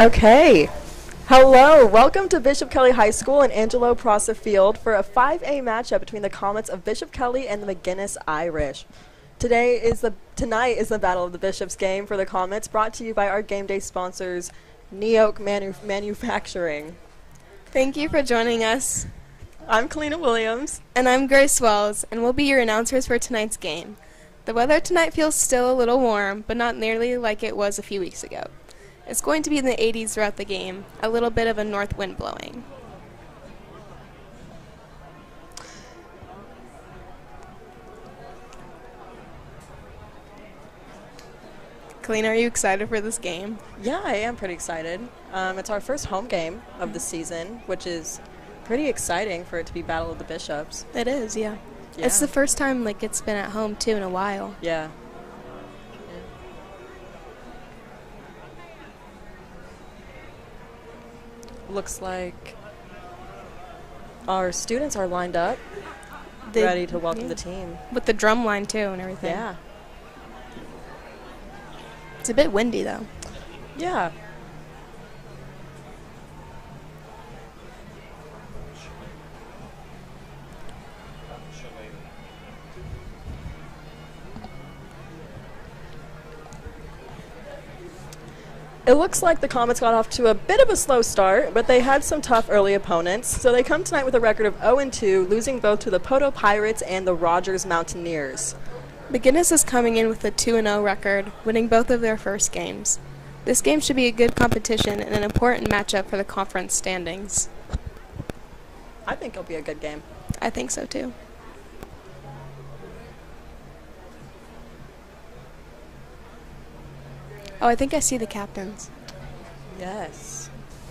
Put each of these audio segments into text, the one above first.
Okay. Hello, welcome to Bishop Kelly High School and Angelo Prosser Field for a 5A matchup between the Comets of Bishop Kelly and the McGuinness Irish. Tonight is the Battle of the Bishops game for the Comets, brought to you by our game day sponsors, Neoak Manufacturing. Thank you for joining us. I'm Kalina Williams. And I'm Grace Wells, and we'll be your announcers for tonight's game. The weather tonight feels still a little warm, but not nearly like it was a few weeks ago. It's going to be in the 80s throughout the game, a little bit of a north wind blowing. Kalina, are you excited for this game? Yeah, I am pretty excited. It's our first home game of the season, which is pretty exciting for it to be Battle of the Bishops. It is, yeah. It's the first time it's been at home, too, in a while. Yeah. Looks like our students are lined up, ready to welcome the team. With the drum line, too, and everything. Yeah. It's a bit windy, though. Yeah. It looks like the Comets got off to a bit of a slow start, but they had some tough early opponents, so they come tonight with a record of 0-2, losing both to the Poto Pirates and the Rogers Mountaineers. McGuinness is coming in with a 2-0 record, winning both of their first games. This game should be a good competition and an important matchup for the conference standings. I think it'll be a good game. I think so, too. Oh, I think I see the captains. Yes.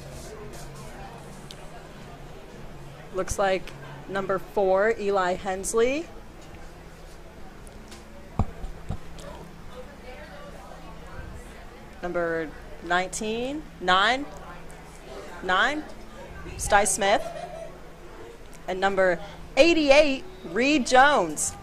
Looks like number 4, Eli Hensley. Number 9, Sty Smith. And number 88, Reed Jones.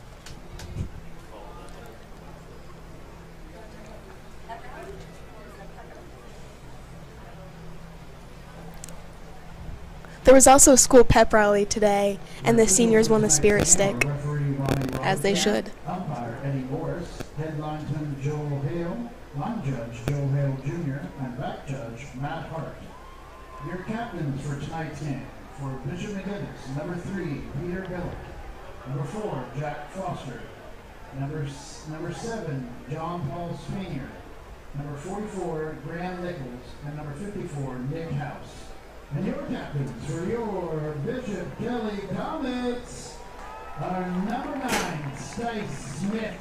There was also a school pep rally today, and the seniors won the Spirit Stick, as they should. Umpire Eddie Morris, head linesman Joel Hale, line judge Joe Hale Jr., and back judge Matt Hart. Your captains for tonight's game: for Bishop McGuinness, number 3, Peter Billick; number 4, Jack Foster; number 7, John Paul Spanier; number 44, Graham Nichols; and number 54, Nick House. And your captains for your Bishop Kelly Comets are number 9, Stice Smith;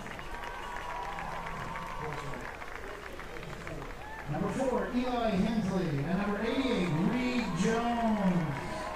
number 4, Eli Hensley; and number 88, Reed Jones.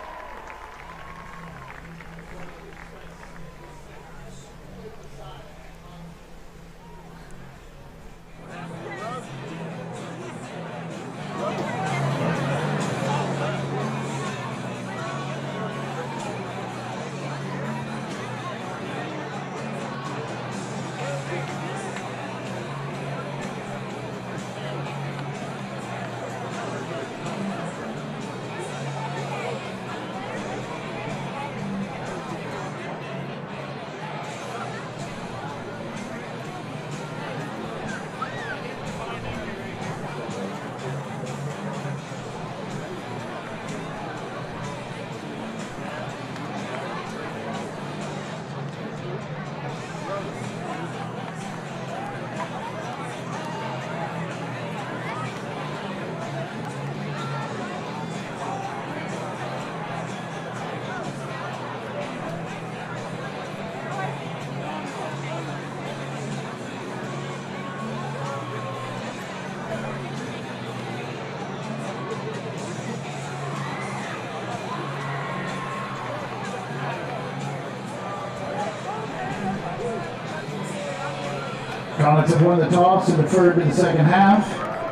Comets have won the toss and deferred to the second half.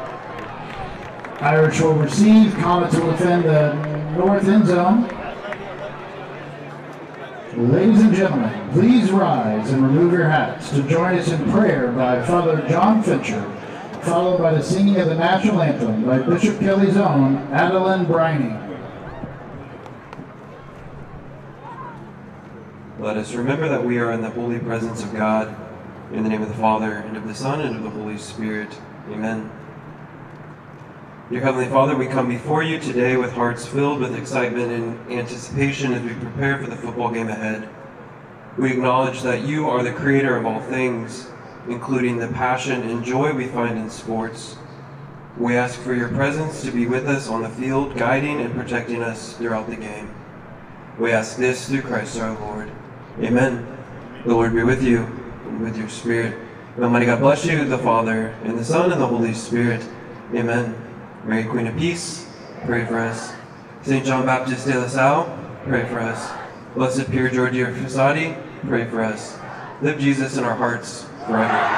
Irish will receive. Comets will defend the north end zone. Ladies and gentlemen, please rise and remove your hats to join us in prayer by Father John Fincher, followed by the singing of the national anthem by Bishop Kelly's own Adeline Briney. Let us remember that we are in the holy presence of God. In the name of the Father, and of the Son, and of the Holy Spirit. Amen. Dear Heavenly Father, we come before you today with hearts filled with excitement and anticipation as we prepare for the football game ahead. We acknowledge that you are the creator of all things, including the passion and joy we find in sports. We ask for your presence to be with us on the field, guiding and protecting us throughout the game. We ask this through Christ our Lord. Amen. The Lord be with you and with your spirit. And Almighty God bless you, the Father, and the Son, and the Holy Spirit. Amen. Mary, Queen of Peace, pray for us. St. John Baptist de La Salle, pray for us. Blessed Pier Giorgio Frassati, pray for us. Live Jesus in our hearts forever.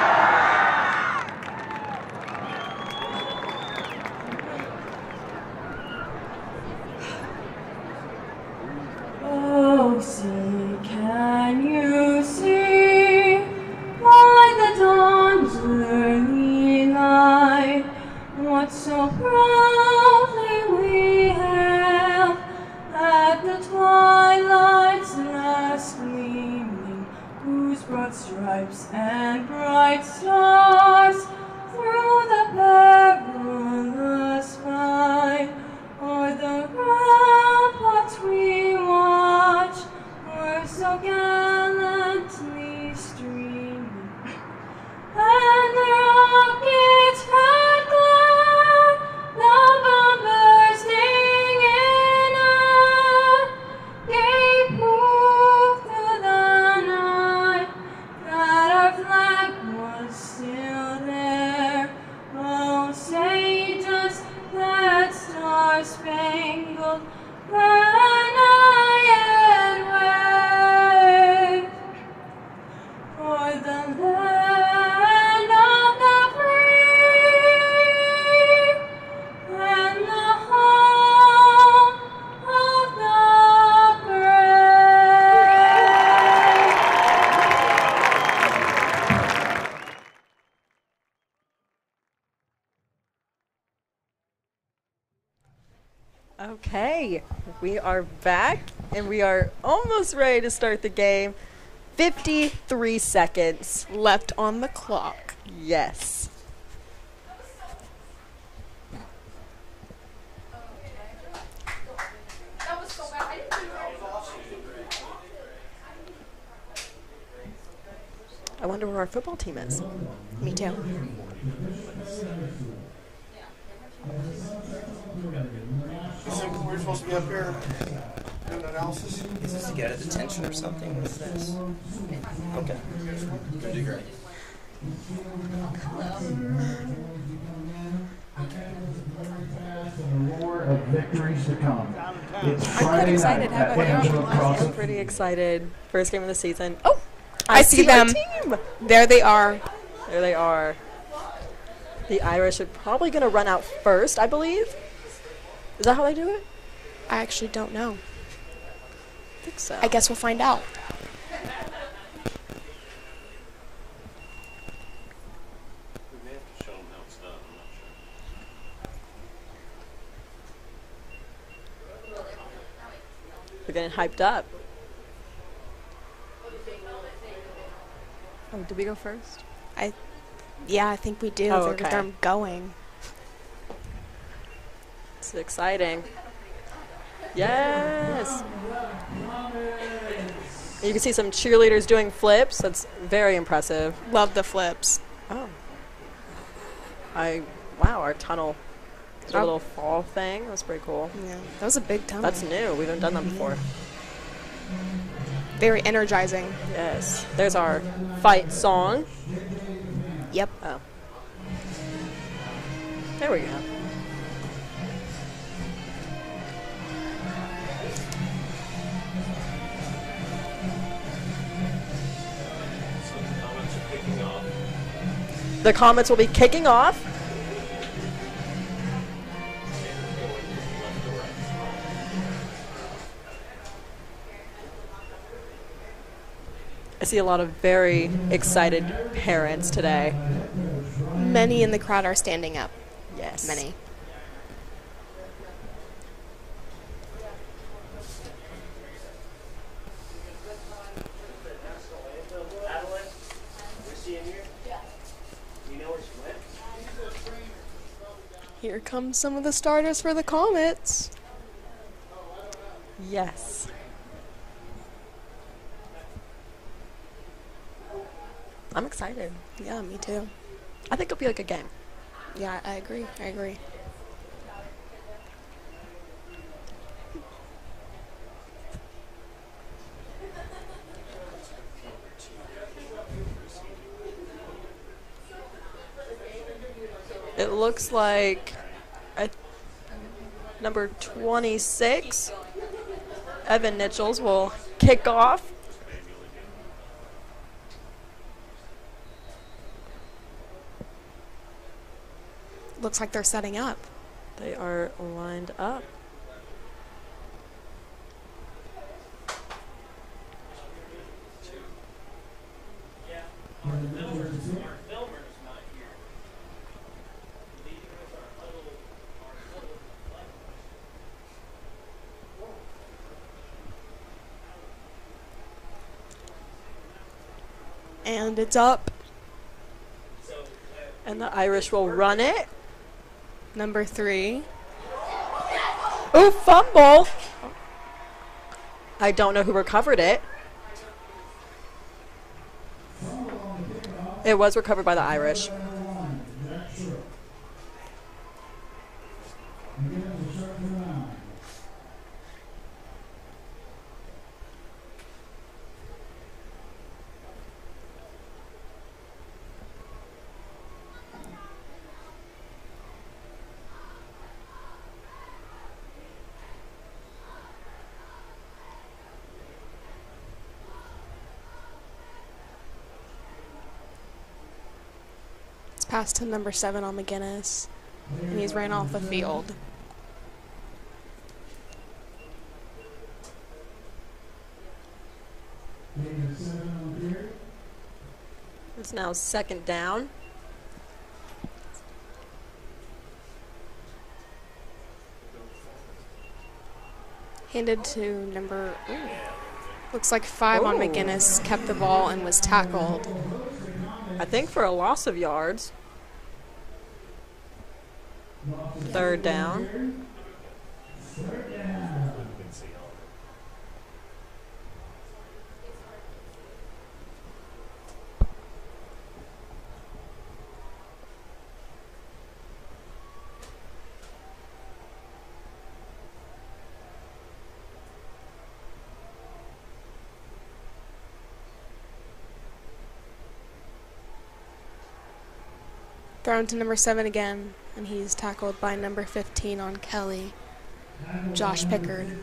Oh, see, can you see by the dawn's early light what so proudly we hailed at the twilight's last gleaming, whose broad stripes and bright stars through the perilous fight o'er the ramparts we watch were so gallantly streaming, and the rockets had glared, the bombers sting in air, gave proof through the night that our flag was still there. Oh, say does that star-spangled banner yet wave for the land of the free and the home of the brave? Okay, we are back, and we are almost ready to start the game. 53 seconds. Left on the clock. Yes. I wonder where our football team is. Me too. We're supposed to be up here doing analysis. Is this to get at attention or something? What's this? Okay. Gonna do great. And a roar of victories to come. It's I'm Friday pretty excited. night How at about Angelo you? Crossing. I'm pretty excited. First game of the season. Oh, I see our them. team. There they are. There they are. The Irish are probably going to run out first, I believe. Is that how they do it? I actually don't know. I think so. I guess we'll find out. We may have to show them how it's done. I'm not sure. We're getting hyped up. Oh, did we go first? Yeah, I think we do. Oh, They're okay. going. It's exciting. Yes. You can see some cheerleaders doing flips. That's very impressive. Love the flips. Oh. Wow, our tunnel. The little fall thing. That's pretty cool. Yeah, that was a big tunnel. That's new. We haven't done that before. Very energizing. Yes. There's our fight song. Yep. Oh. There we go. So the comments are kicking off. The Comets will be kicking off. I see a lot of very excited parents today. Many in the crowd are standing up. Yes. Many. Here comes some of the starters for the Comets. Yes. I'm excited. Yeah, me too. I think it'll be a good game. Yeah, I agree. I agree. It looks like number 26, Evan Nichols, will kick off. Looks like they're setting up. They are lined up. And it's up. And the Irish will run it. Number 3. Ooh, fumble. I don't know who recovered it. It was recovered by the Irish. Pass to number 7 on McGuinness, and he's ran off the field. It's now second down. Handed to number, looks like 5 on McGuinness, kept the ball and was tackled. I think for a loss of yards. Third down. Thrown to number 7 again, and he's tackled by number 15 on Kelly, Josh Pickard.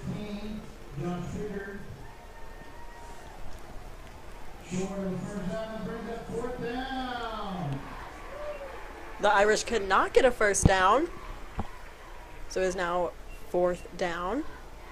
The Irish could not get a first down. So it is now fourth down.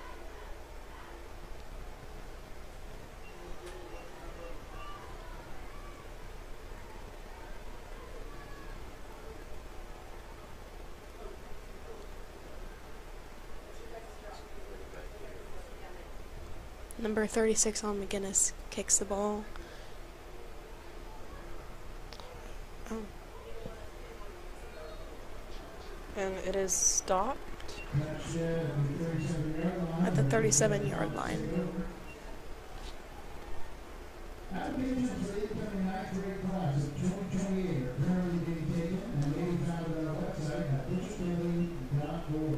Number 36 on McGuinness kicks the ball. Oh. And it is stopped At the 37-yard line. Applications for the incoming ninth grade class of 2028 are currently being taken and may be found on our website at bishopbuilding.org.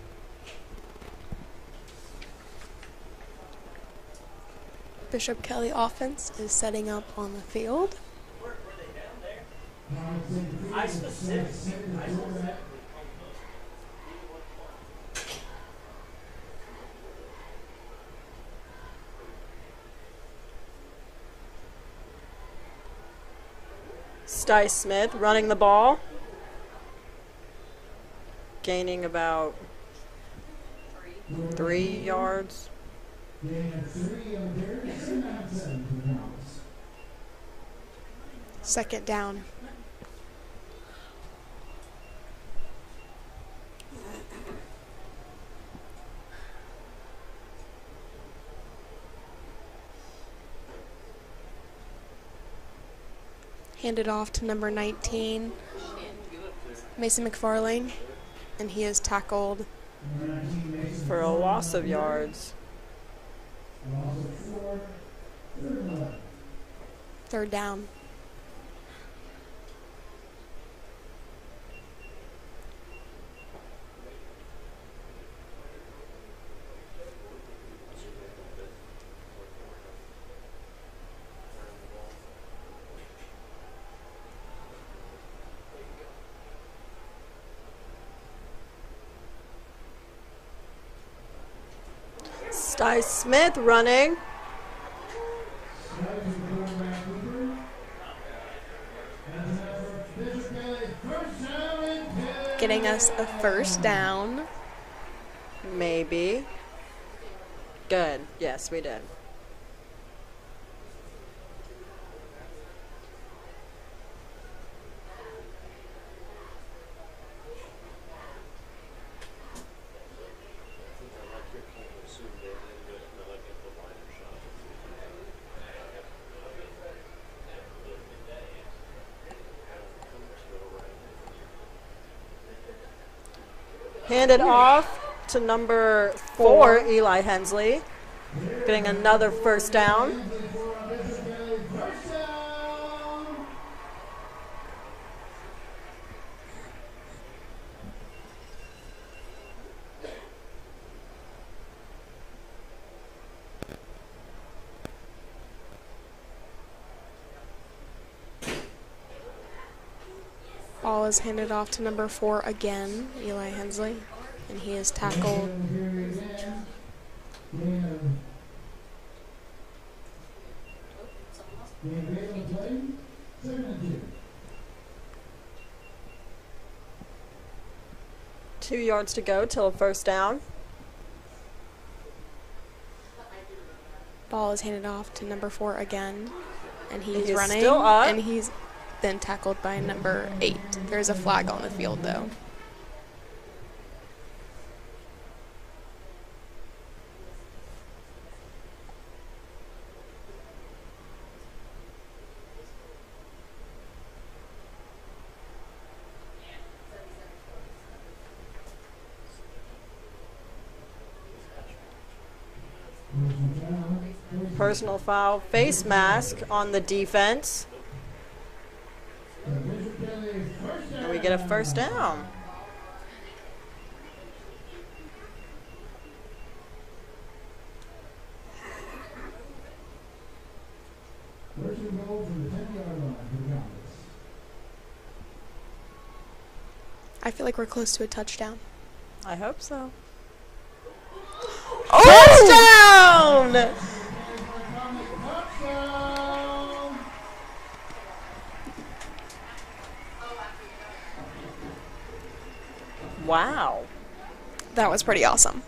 Bishop Kelly offense is setting up on the field. Sty Smith running the ball. Gaining about 3 yards. Second down. Handed off to number 19, Mason McFarlane, and he is tackled For a loss of yards. third down. Sty Smith running. Getting us a first down. Maybe. Good. Yes, we did. Handed off to number 4, Eli Hensley. Getting another first down. Ball is handed off to number 4 again, Eli Hensley, and he is tackled. Two yards to go till first down. Ball is handed off to number 4 again, and he's He is running, still up. and he's then tackled by number 8. There's a flag on the field, though. Personal foul, face mask on the defense. And we get a first down. First and goal from the 10-yard line for the Comets. I feel like we're close to a touchdown. I hope so. Oh! Touchdown! Wow. That was pretty awesome.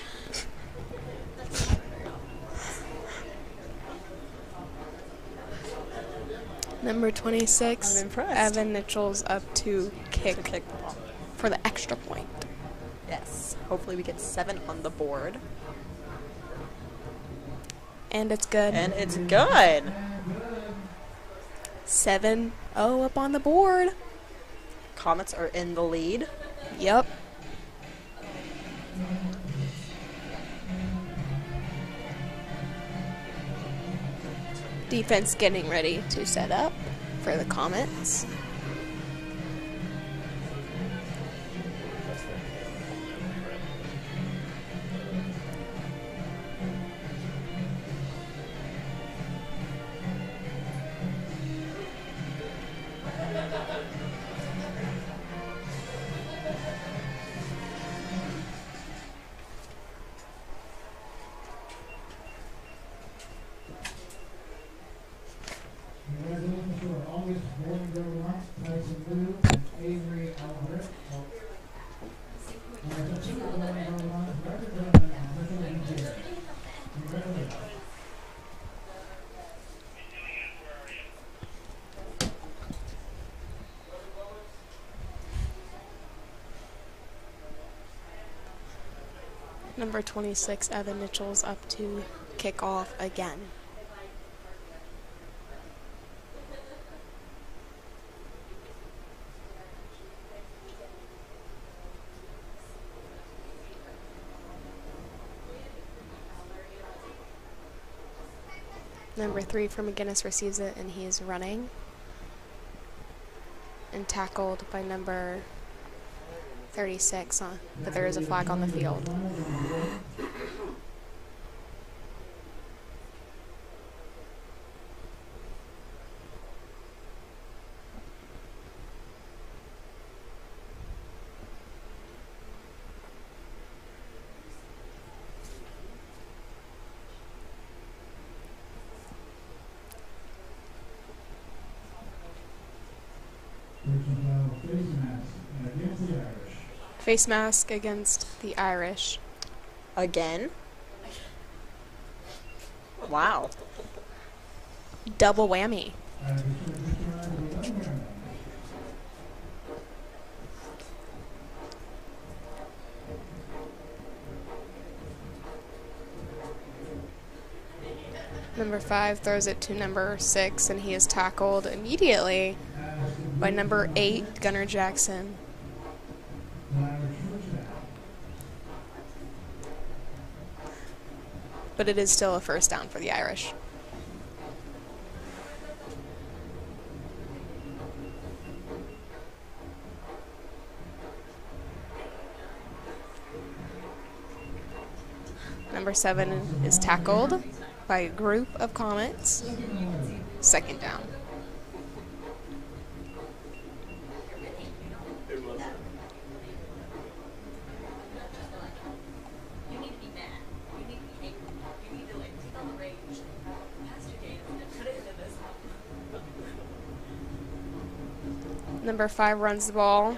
Number 26, I'm impressed. Evan Mitchell's up to kick To kick the ball. for the extra point. Yes. Hopefully we get 7 on the board. And it's good. And it's good. 7-0 up on the board. Comets are in the lead. Yep. Defense getting ready to set up for the Comets. Congratulations to our August Morning Girl Lunch, Tyson Lou and Avery Albert. That's a 2 Morning Girl Lunch, representative and official engineer. Congratulations. Number 26, Evan Mitchell's up to kick off again. Number 3 for McGuinness receives it, and he is running. And tackled by number 36, but there is a flag on the field. Face mask against the Irish. Again? Wow. Double whammy. Number 5 throws it to number 6, and he is tackled immediately by number 8, Gunnar Jackson. But it is still a first down for the Irish. Number 7 is tackled by a group of Comets. Second down. Number 5 runs the ball.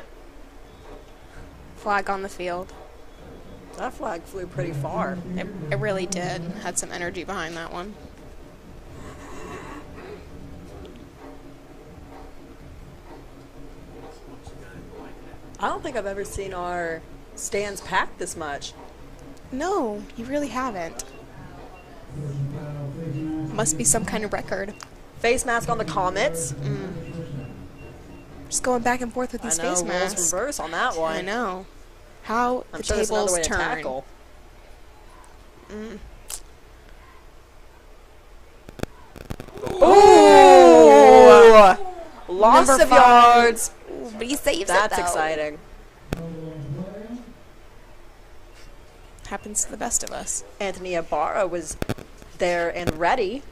Flag on the field. That flag flew pretty far. It really did. Had some energy behind that one. I don't think I've ever seen our stands packed this much. No, you really haven't. Must be some kind of record. Face mask on the Comets. Just going back and forth with these I know, face masks. roles reverse on that one. I know. How I'm the sure there's another tables way to turn. tackle. Ooh! Loss Number of 5. yards. Ooh, but he saves That's it, though. exciting. Happens to the best of us. Anthony Ibarra was there and ready.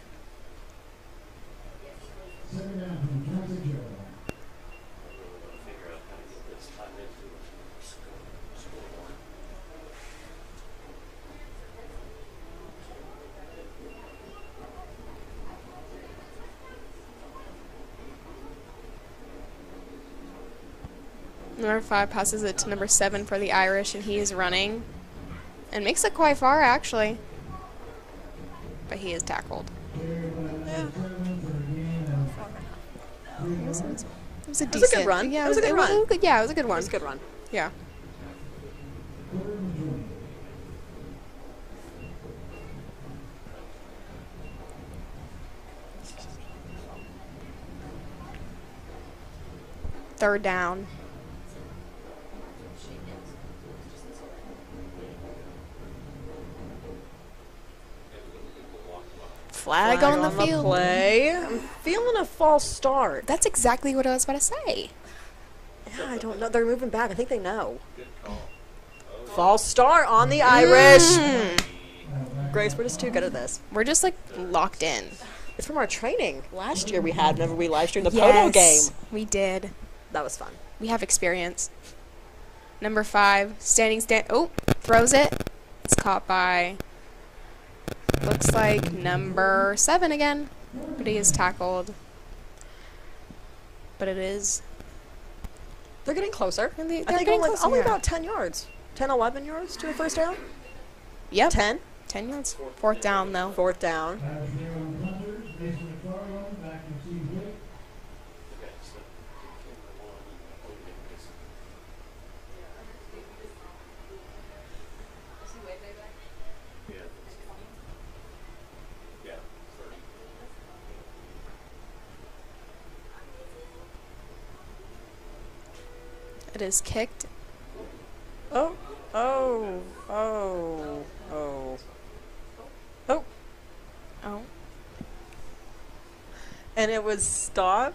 Number 5 passes it to number 7 for the Irish, and he is running. And makes it quite far, actually. But he is tackled. Yeah. It was a decent. It was a good run. Yeah, It was a good run. Yeah, it was a good one. It was a good run. Yeah. Third down. Flag on the field. Play. I'm feeling a false start. That's exactly what I was about to say. Yeah, I don't know. They're moving back. I think they know. False start on the Irish. Grace, we're just too good at this. We're just like locked in. It's from our training last year we had whenever we live streamed the Poto game. We did. That was fun. We have experience. Number 5, oh, throws it. It's caught by, looks like number 7 again. But he is tackled. But it is. They're getting closer. They're I think getting closer, only yeah. about 10 yards. 10, 11 yards to a first down? Yep. 10? 10 yards. Fourth down, though. Fourth down. It is kicked. Oh, oh, oh, oh, oh. Oh. And it was stopped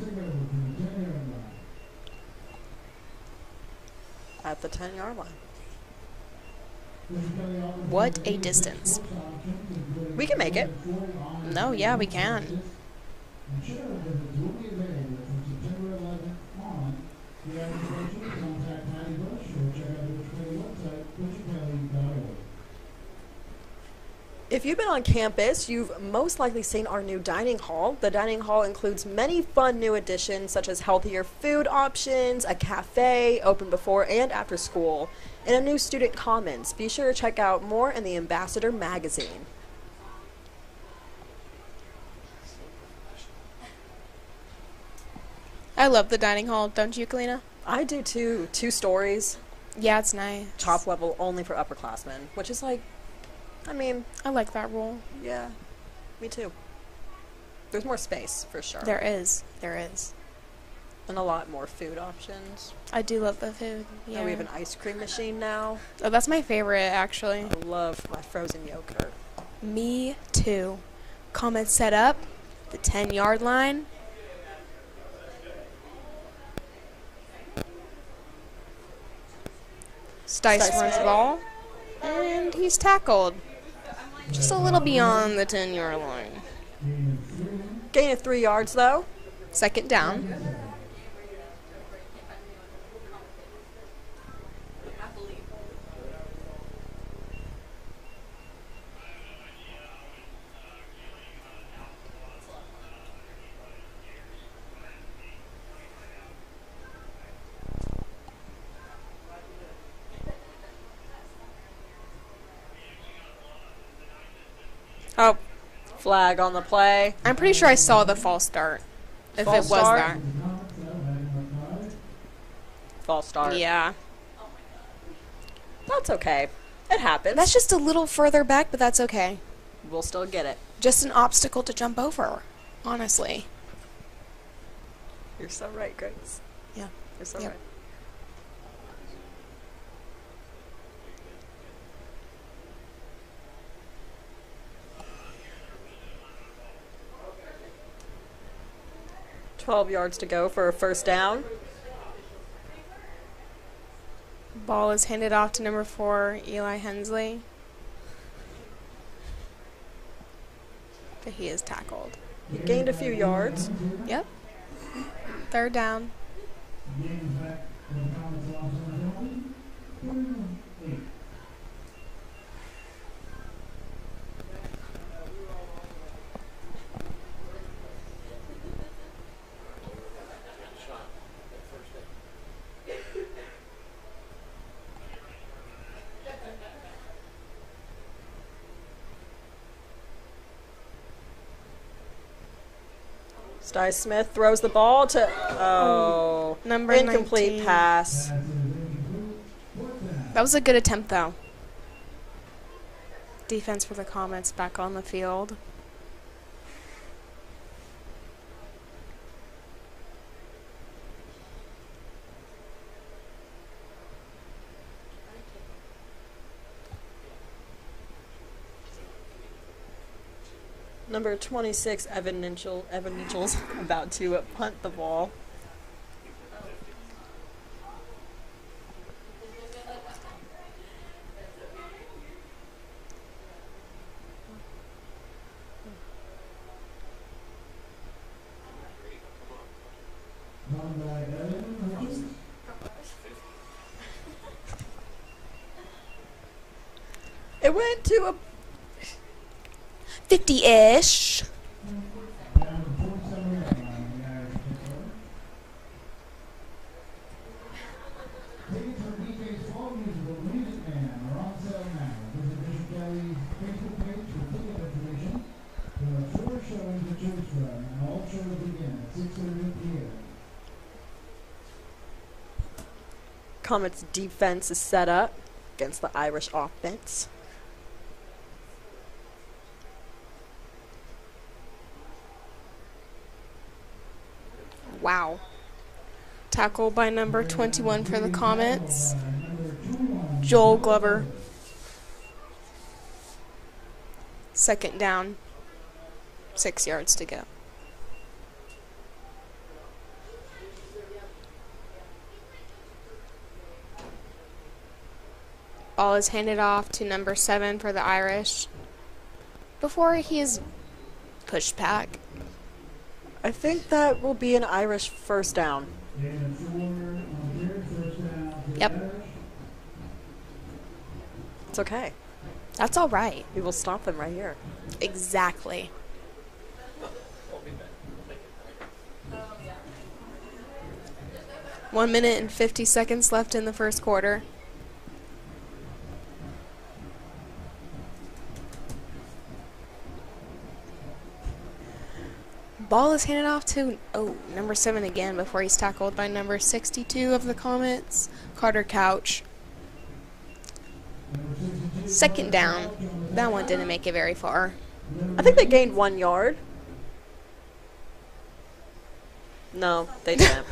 at the 10-yard line. What a distance. We can make it. No, yeah, we can. If you've been on campus, you've most likely seen our new dining hall. The dining hall includes many fun new additions such as healthier food options, a cafe open before and after school, and a new student commons. Be sure to check out more in the Ambassador magazine. I love the dining hall, don't you, Kalina? I do too. 2 stories, Yeah, it's nice. top level only for upperclassmen, which is like, I mean, I like that rule. yeah, me too. There's more space for sure. There is. There is. And a lot more food options. I do love the food. Yeah. And we have an ice cream machine now. Oh, that's my favorite, actually. I love my frozen yogurt. Me too. Comment set up. The 10-yard line. Stice runs the ball. And he's tackled. Just a little beyond the 10-yard line. Gain of 3 yards though. Second down. Oh, flag on the play. I'm pretty sure I saw the false start. If False it was start? that. False start. Yeah. That's okay. It happens. That's just a little further back, but that's okay. We'll still get it. Just an obstacle to jump over, honestly. You're so right, Grace. Yeah. You're so Yep. right. "12 yards to go for a first down." Ball is handed off to number 4, Eli Hensley. But he is tackled. He gained a few yards. Yep. Third down. Stice Smith throws the ball to Number incomplete 19. pass. That was a good attempt, though. Defense for the Comets back on the field. Number 26, Evan Mitchell's about to punt the ball. It went to a 50-ish. Comets defense is set up against the Irish offense. Wow. Tackle by number 21 for the Comets. Joel Glover. Second down. 6 yards to go. Ball is handed off to number 7 for the Irish before he is pushed back. I think that will be an Irish first down. And 4 on third, first down. to the Yep. Irish. It's okay. That's all right. We will stop them right here. Exactly. One minute and 50 seconds left in the first quarter. Ball is handed off to, number 7 again before he's tackled by number 62 of the Comets, Carter Couch. Second down. That one didn't make it very far. I think they gained 1 yard. No, they didn't.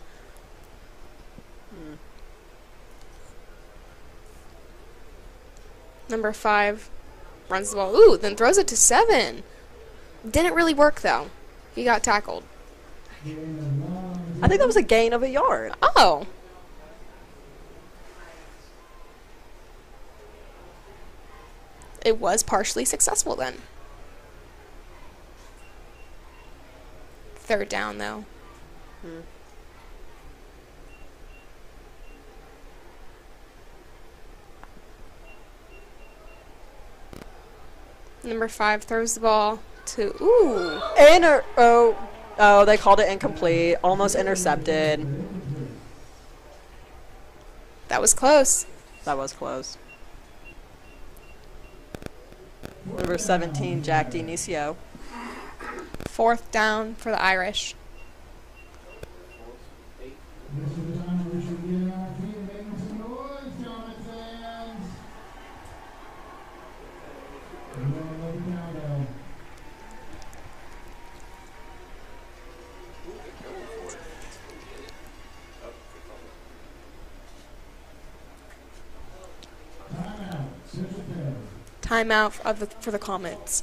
Number 5 runs the ball. Ooh, then throws it to 7. Didn't really work, though. He got tackled. I think that was a gain of 1 yard. Oh. It was partially successful then. Third down, though. Number 5 throws the ball to, Oh, they called it incomplete. Almost intercepted. that was close. That was close. Number 17, Jack Dinicio. Fourth down for the Irish. This is the time we should get on our feet and make some noise, Comet fans. And then let it down, though. Timeout. Timeout for the Comets.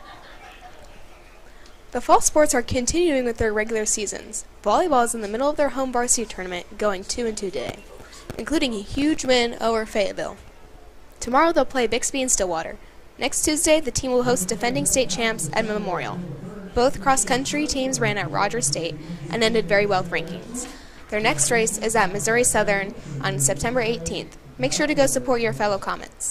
The fall sports are continuing with their regular seasons. Volleyball is in the middle of their home varsity tournament, going 2-2 today, including a huge win over Fayetteville. Tomorrow they'll play Bixby and Stillwater. Next Tuesday, the team will host defending state champs at Memorial. Both cross-country teams ran at Rogers State and ended very well with rankings. Their next race is at Missouri Southern on September 18th. Make sure to go support your fellow Comets.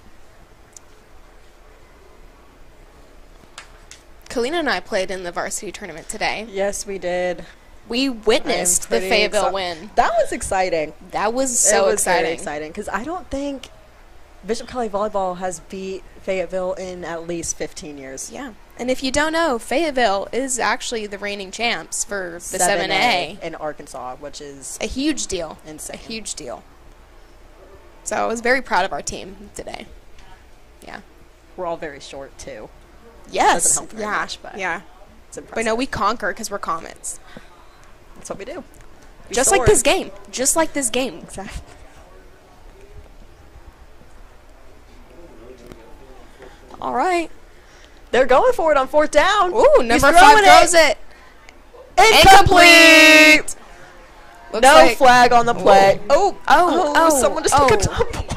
Kalina and I played in the varsity tournament today. Yes, we did. We witnessed the Fayetteville win. That was exciting. That was so exciting. Very exciting because I don't think Bishop Kelly Volleyball has beat Fayetteville in at least 15 years. Yeah. And if you don't know, Fayetteville is actually the reigning champs for the 7A. In Arkansas, which is a huge deal. Insane. A huge deal. So I was very proud of our team today. Yeah. We're all very short, too. Yes. Doesn't help very much, but yeah. It's impressive. But no, we conquer because we're Comets. That's what we do. We Just soar. like this game. Just like this game. Exactly. All right. They're going for it on fourth down. Ooh, number 5 throwing throws it. Incomplete. Looks No like flag on the play. Oh, someone just took a tumble.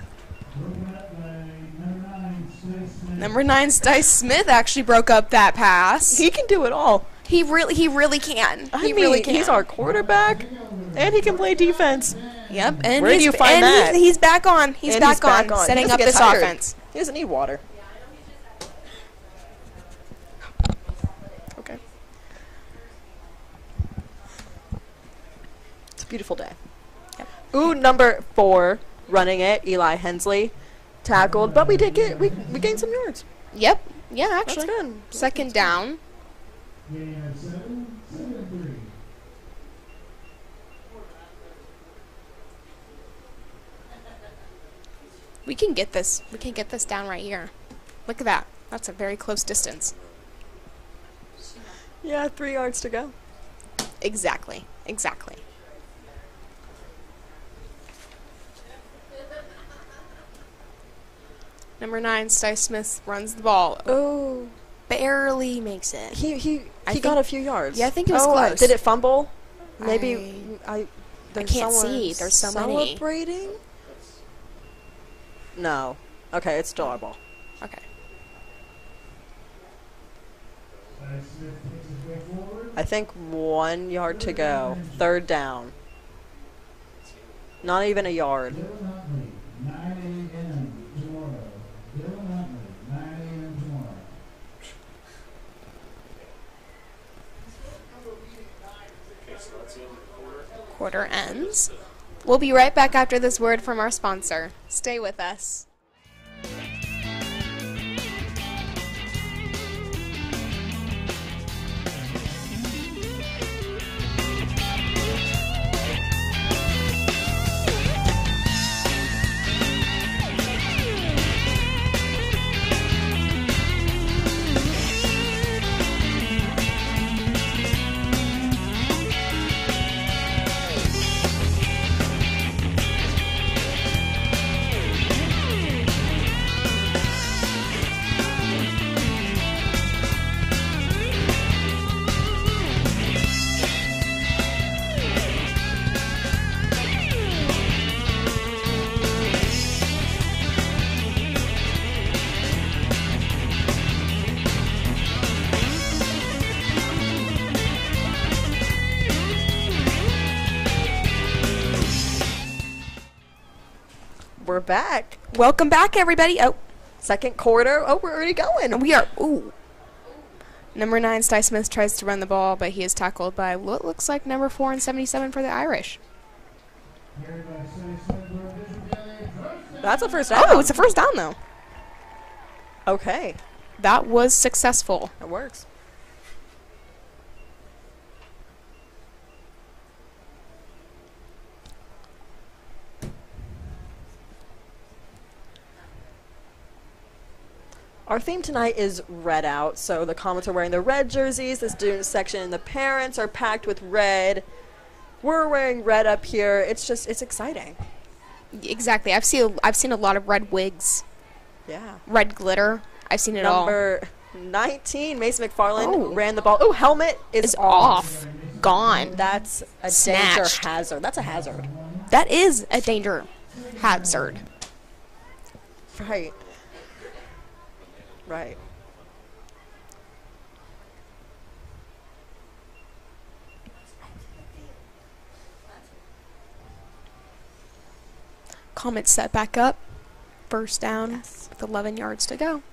Number 9, Stice Smith actually broke up that pass. He can do it all. He really can. He really can. He's our quarterback, and he can play defense. Yep. And Where do you find that? He's back on. He's And back on, setting He up doesn't get this tired. offense. He doesn't need water. Okay. It's a beautiful day. Yep. Ooh, number 4 running it, Eli Hensley, tackled, but we gained some yards. Yep. Yeah, actually. That's good. Second down. Gain of 7-3. We can get this. We can get this down right here. Look at that. That's a very close distance. Yeah, 3 yards to go. Exactly. Exactly. Number 9, Stice Smith runs the ball. Oh, Barely makes it. he I got think- a few yards. Yeah, I think it was Oh, close. did it fumble? Maybe I can't see. There's so many. celebrating. No. Okay, it's still our ball. Okay. I think 1 yard to go. Third down. Not even a yard. Dylan Huntley, 9 a.m. tomorrow. Dylan Huntley, 9 a.m. tomorrow. Okay, so that's the end of the quarter. Quarter ends. We'll be right back after this word from our sponsor. Stay with us. We're back. Welcome back, everybody. Oh, Second quarter. Oh, we're already going. we are. Ooh. Number 9, Sty Smith tries to run the ball, but he is tackled by what looks like number 4 and 77 for the Irish. That's a first down. Oh, it's a first down, though. Okay. That was successful. It works. Our theme tonight is red out, so the Comets are wearing the red jerseys, the student section and the parents are packed with red. We're wearing red up here. It's exciting. Exactly. I've seen a lot of red wigs, Yeah. red glitter. I've seen it all. Number 19, Mason McFarland Oh. ran the ball. Oh, helmet is Is off. Gone. That's a Snatched. danger hazard. That's a hazard. That is a danger hazard. Right. Right. Comets set back up. First down with 11 yards to go.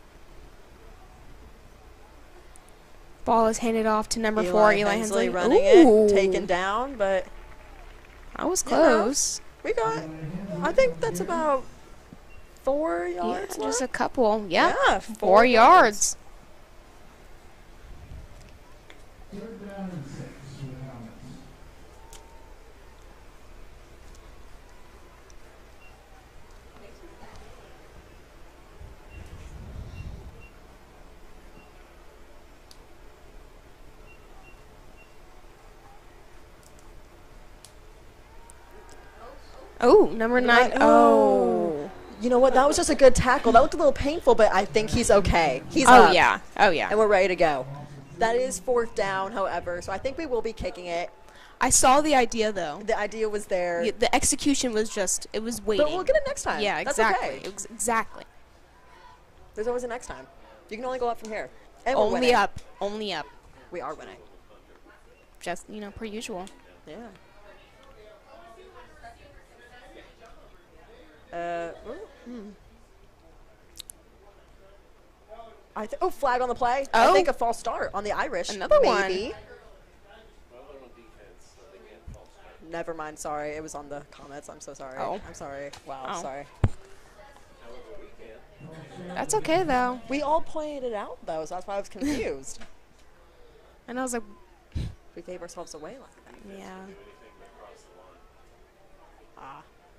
Ball is handed off to number 4, Eli Hensley. running Ooh. it, taken down, but That was close. we got, I think that's about 4 yards Yeah, just a left. couple. Yeah. Yeah, 4 yards. Third down and 6 for the Comets. Oh, number 9. Oh. You know what? That was just a good tackle. That looked a little painful, but I think he's okay. He's Oh, up, yeah. Oh, yeah. and we're ready to go. That is fourth down, however, so I think we will be kicking it. I saw the idea, though. The idea was there, The execution was just, it was waiting. but we'll get it next time. Yeah, That's exactly. okay. Exactly. There's always a next time. You can only go up from here. And we're Only winning. up. Only up. We are winning. Just, per usual. Yeah. Flag on the play. I Oh. think a false start on the Irish. Another one. Maybe. Well, they're on defense, so they can't false start. Never mind. Sorry, it was on the comments. I'm so sorry. Oh. I'm sorry. Wow. Oh. Sorry. However, we can. That's okay, though. We all pointed it out though, so that's why I was confused. And I was like, We gave ourselves away like that. yeah. Anything but cross the line. Ah.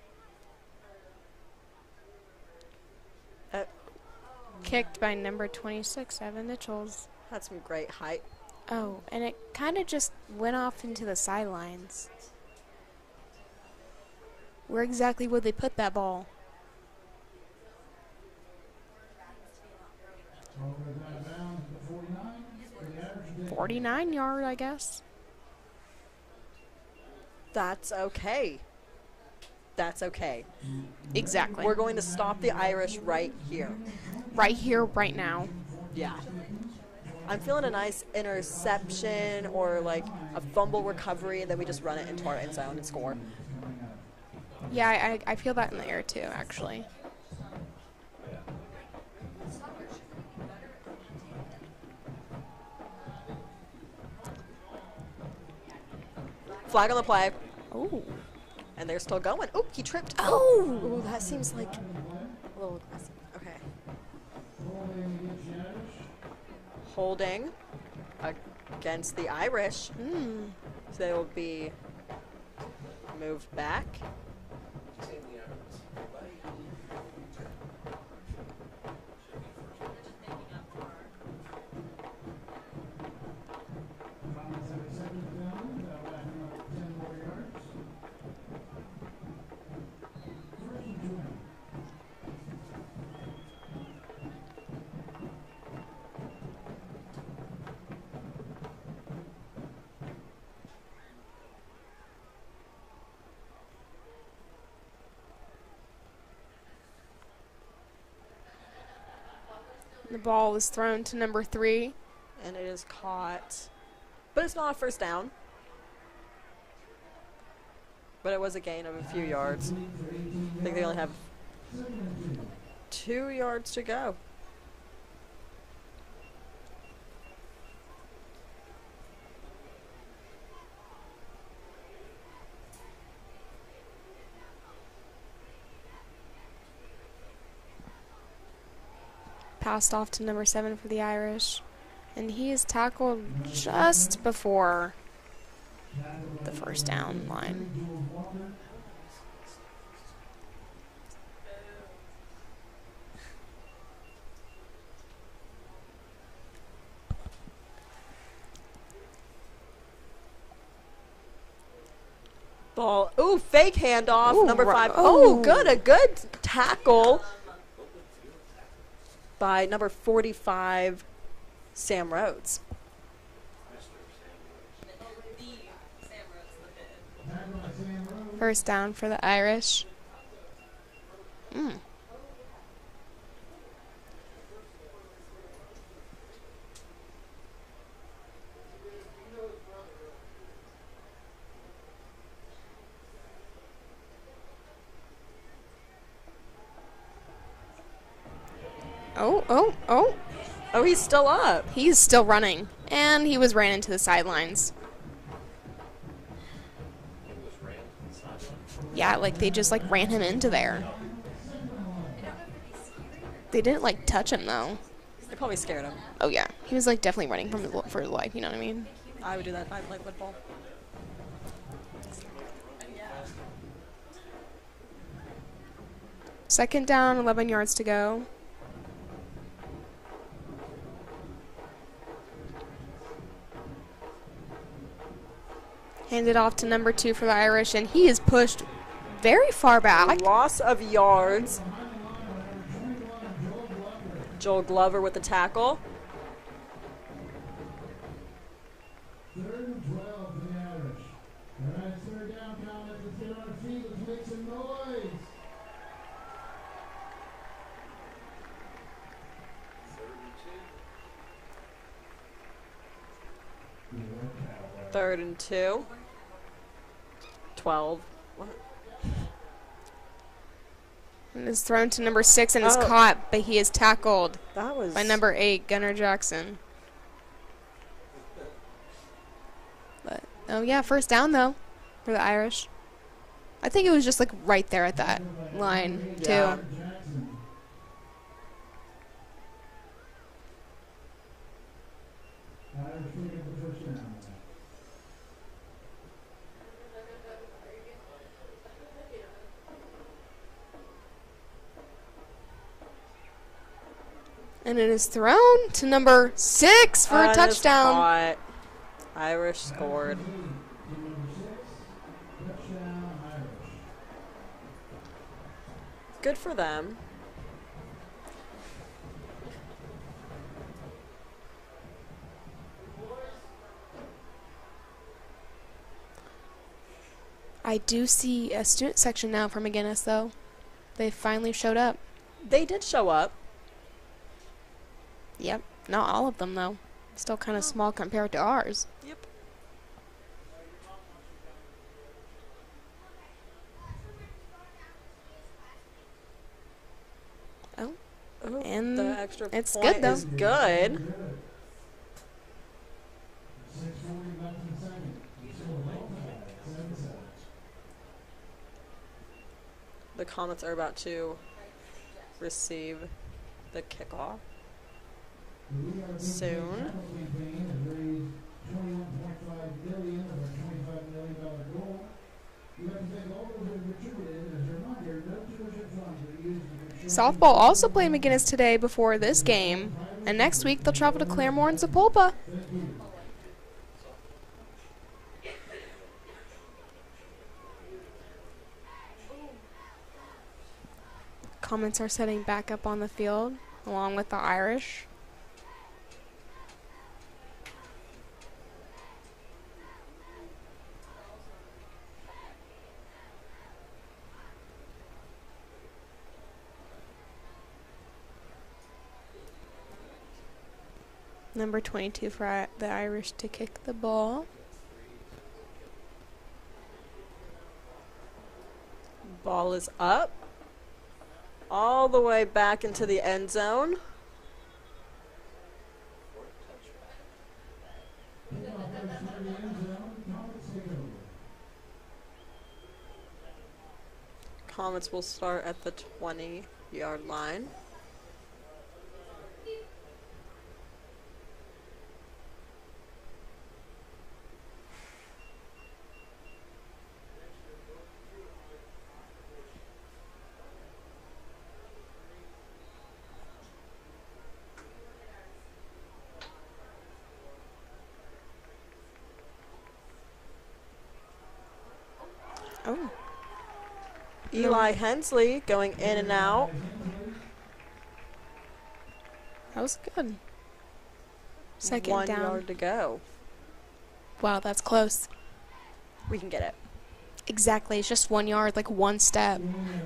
Kicked by number 26, Evan Mitchells. Had some great height. Oh, and it kind of just went off into the sidelines. Where exactly would they put that ball? Over that down to the 49 for the Irish. 49 yard, I guess. That's okay. That's okay. Exactly. We're going to stop the Irish right here. Right here, right now. Yeah. I'm feeling a nice interception or like a fumble recovery, and then we just run it into our end zone and score. Yeah, I feel that in the air too, actually. Flag on the play. Oh. And they're still going. Oh, he tripped. Oh. Ooh, that seems like a little aggressive. Okay. Holding against the Irish. So they will be moved back. The ball is thrown to number 3. And it is caught. But it's not a first down. But it was a gain of a few yards. I think they only have 2 yards to go. Passed off to number 7 for the Irish. And he is tackled just before the first down line. Ball. Ooh, fake handoff. Ooh, Number 5. oh. Oh, good. A good tackle by number 45, Sam Rhodes. First down for the Irish. Oh. Oh, he's still up. He's still running. And he was ran into the sidelines. Yeah, like they just like ran him into there. They didn't like touch him though. They probably scared him. Oh yeah, he was like definitely running for his life. You know what I mean? I would do that if I played football. Second down, 11 yards to go. Handed off to number 2 for the Irish, and he is pushed very far back. Loss of yards. Joel Glover with the tackle. 3rd and 12 for the Irish. All right, 3rd down, count. Let's get on our feet. Let's make some noise. 3rd and 2. 12. What? And is thrown to number 6 and is Oh. caught, but he is tackled That was by number 8, Gunnar Jackson. But oh yeah, first down though for the Irish. I think it was just like right there at that line too. Yeah. Jackson. Irish will get the first down. And it is thrown to number 6 for a And is touchdown. caught. Irish scored. Touchdown, Irish. Good for them. I do see a student section now for McGuinness, though. They finally showed up. They did show up. Yep. Not all of them, though. Still kind of small compared to ours. Yep. Oh. Oh, And the extra it's point good, though. is good. 6:40 left in the second. Still well tied, 7-7. The Comets are about to receive the kickoff soon. Campaign has raised $21.5 million of our $25 million goal. We like to thank all those who have contributed. As a reminder, no tuition funds are used to contribute. Softball also played McGuinness today before this game. And next week they'll travel to Claremore and Zapulpa. Thank you. Comets are setting back up on the field, along with the Irish. Number 22 for the Irish to kick the ball. Ball is up. All the way back into the end zone. Comets will start at the 20-yard line. Oh. Eli Hensley going in and out. That was good. Second 1 down. yard to go. Wow, that's close. We can get it. Exactly. It's just 1 yard, like one step.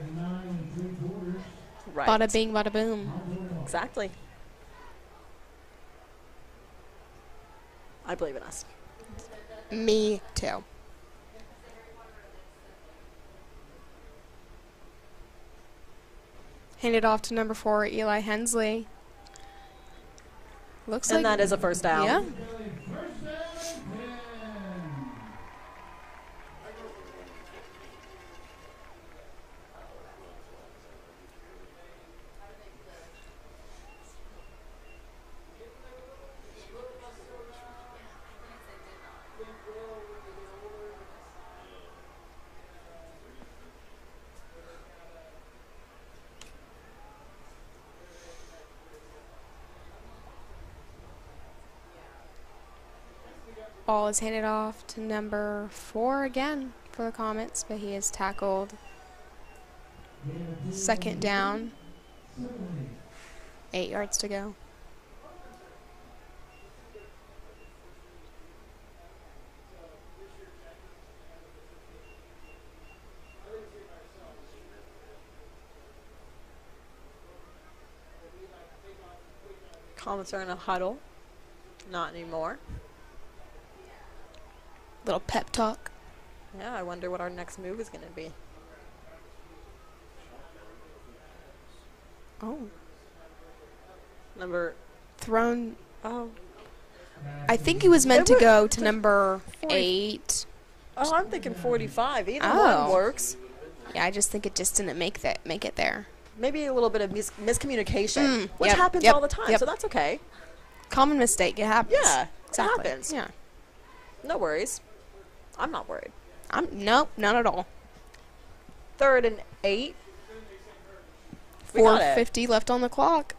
Right. Bada bing, bada boom. Exactly. I believe in us. Me too. Handed off to number 4, Eli Hensley. Looks And like that is a first down. yeah. Ball is handed off to number 4 again for the Comets, but he is tackled. Second down. 8 yards to go. Comets are in a huddle. Not anymore. Little pep talk. Yeah, I wonder what our next move is going to be. Oh. Number, Thrown. oh. I think he was meant It to was go to to number 40. 8. Oh, I'm thinking 45. Either Oh. one works. Yeah, I just think it just didn't make it there. Maybe a little bit of miscommunication, which Yep, happens yep, all the time, yep. so that's okay. Common mistake. It happens. Yeah, Exactly. it happens. Yeah. No worries. I'm not worried. Nope, not at all. 3rd and 8. We got it. 4:50 left on the clock.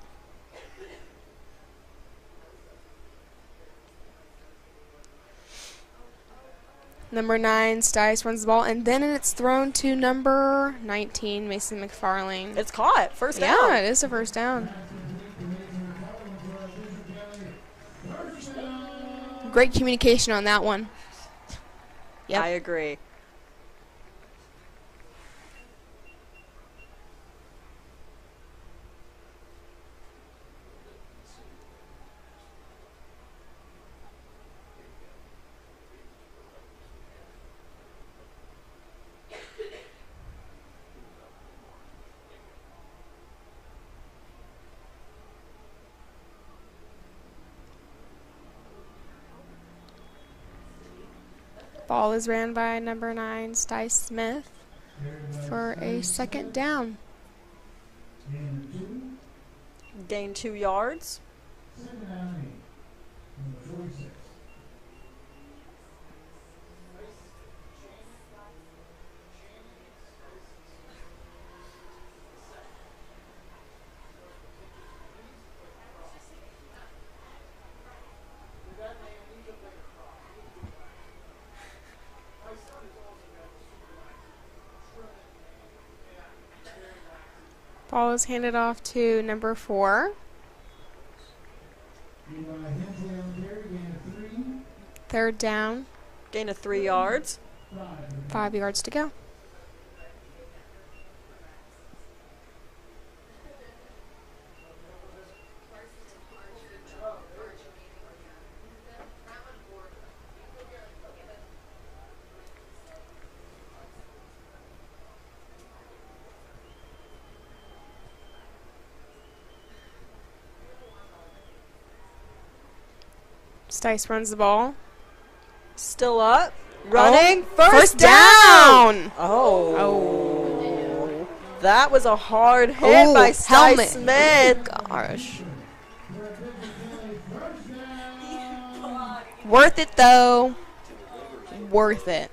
Number 9, Stice runs the ball, and then it's thrown to number 19, Mason McFarlane. It's caught. First down. Yeah, it is a first down. Great communication on that one. Yep. I agree. Ball is ran by number 9, Stice Smith, for a second down. Gain 2 yards. Second down 8. Number 46. Ball is handed off to number 4. Third down, Gain of 3 yards. 5 yards to go. Stice runs the ball. Still up. Running. First down! Oh. That was a hard hit Ooh, by Stice helmet. Smith. Gosh. Worth it, though. Worth it.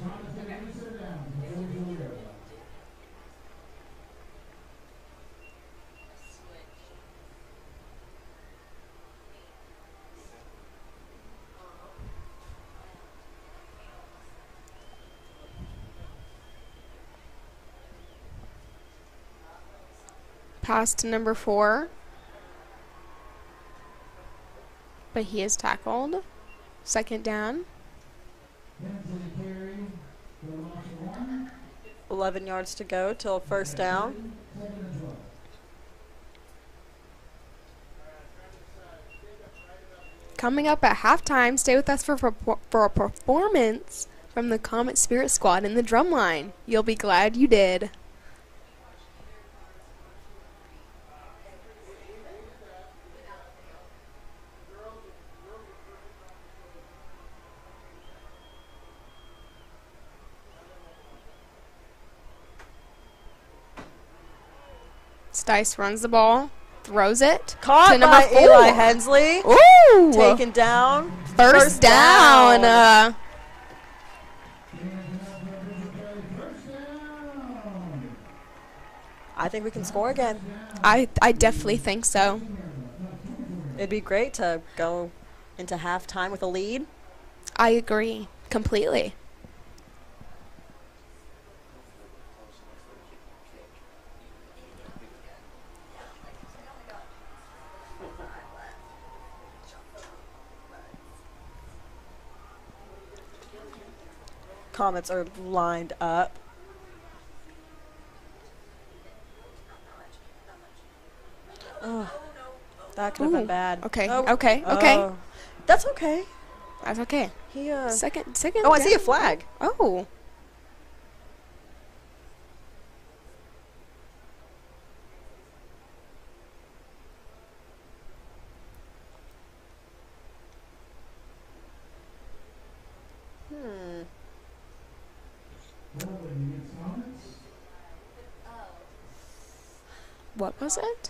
Pass to number 4. But he is tackled. Second down. 11 yards to go till first down. Coming up at halftime, stay with us for a performance from the Comet Spirit Squad in the drumline. You'll be glad you did. Stice runs the ball, throws it. Caught to number by 4. Eli Hensley. Ooh! Taken down. First down. I think we can score again. I definitely think so. It'd be great to go into halftime with a lead. I agree completely. Comets are lined up. Oh, that could have been Ooh. bad. Okay, Oh, okay. That's okay. That's okay. He Second. Oh, I see a down. flag. Oh. What was it?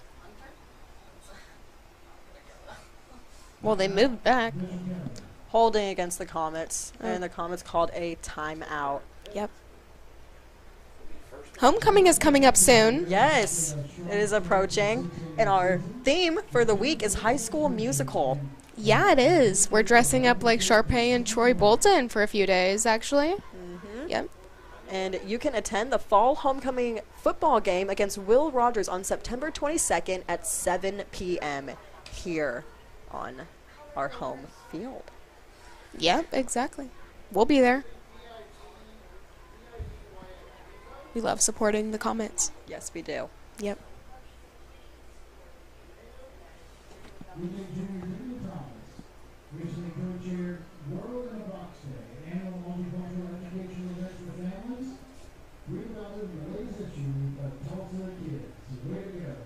Well, they moved back. Holding against the Comets, and the Comets called a timeout. Yep. Homecoming is coming up soon. Yes, it is approaching, and our theme for the week is High School Musical. Yeah, it is. We're dressing up like Sharpay and Troy Bolton for a few days, actually. Yep. And you can attend the fall homecoming football game against Will Rogers on September 22nd at 7 p.m. here on our home field. Yep, exactly. We'll be there. We love supporting the Comets. Yes, we do. Yep. Recently co-chaired World in a Box Day, annual multicultural educational event for families. Rebounded the latest issue of Tulsa Kids. Way to go.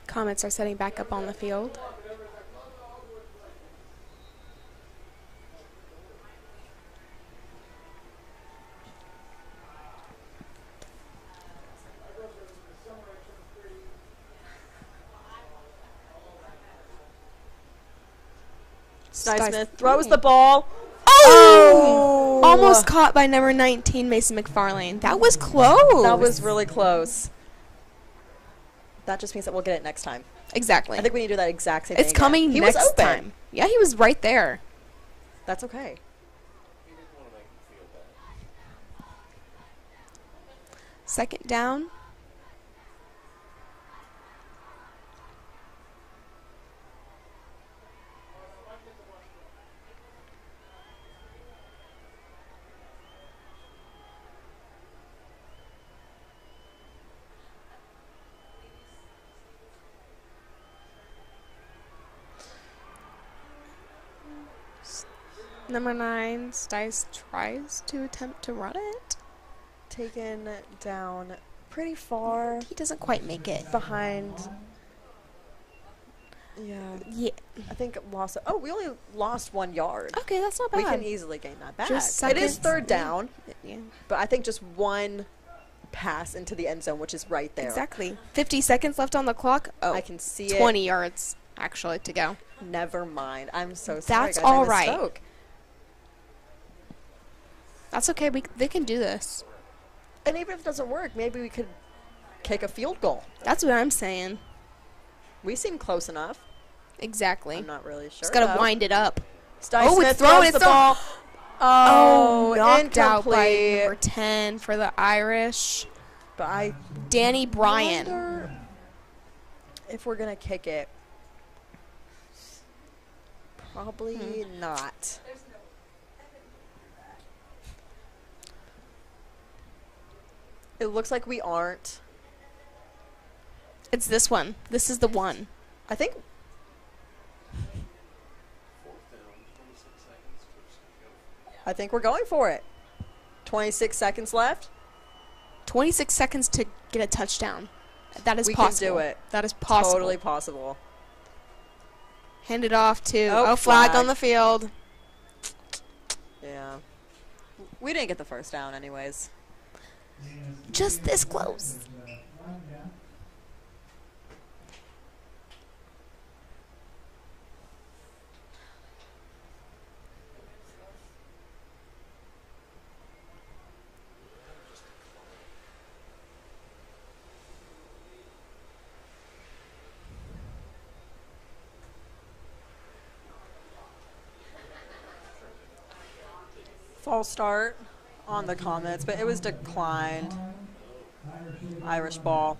Comets are setting back up on the field. Smith throws the ball. Oh! Almost caught by number 19, Mason McFarlane. That was close. That was really close. That just means that we'll get it next time. Exactly. I think we need to do that exact same thing. It's coming He next was open. time. Yeah, he was right there. That's okay. He didn't want to make him feel bad. Second down. Number 9, Stice tries to attempt to run it. Taken down pretty far He doesn't quite make it. behind. Yeah. Yeah. I think lost. Oh, we only lost 1 yard. Okay, that's not bad. We can easily gain that back. Just It is seconds. third down, Yeah. but I think just one pass into the end zone, which is right there. Exactly. 50 seconds left on the clock. Oh, I can see 20 yards actually to go. it. Never mind. I'm so sorry. That's guys. I all right. misspoke. That's okay. They can do this. And even if it doesn't work, maybe we could kick a field goal. That's what I'm saying. We seem close enough. Exactly. I'm not really sure. Just gotta though. wind it up. Stice Oh, Smith it's thrown, throws it's the thrown. ball. Oh, Knocked out by incomplete. number 10 for the Irish. But I Danny Bryan. wonder if we're gonna kick it. Probably not. It looks like we aren't. It's this one. This is the one. I think Fourth down, 26 seconds. Just go. I think we're going for it. 26 seconds left. 26 seconds to get a touchdown. That is We can possible. do it. That is possible. Totally possible. Hand it off to Oh, flag flag. on the field. Yeah. We didn't get the first down anyways. Just this close. False start on the Comets, but it was declined. Irish ball.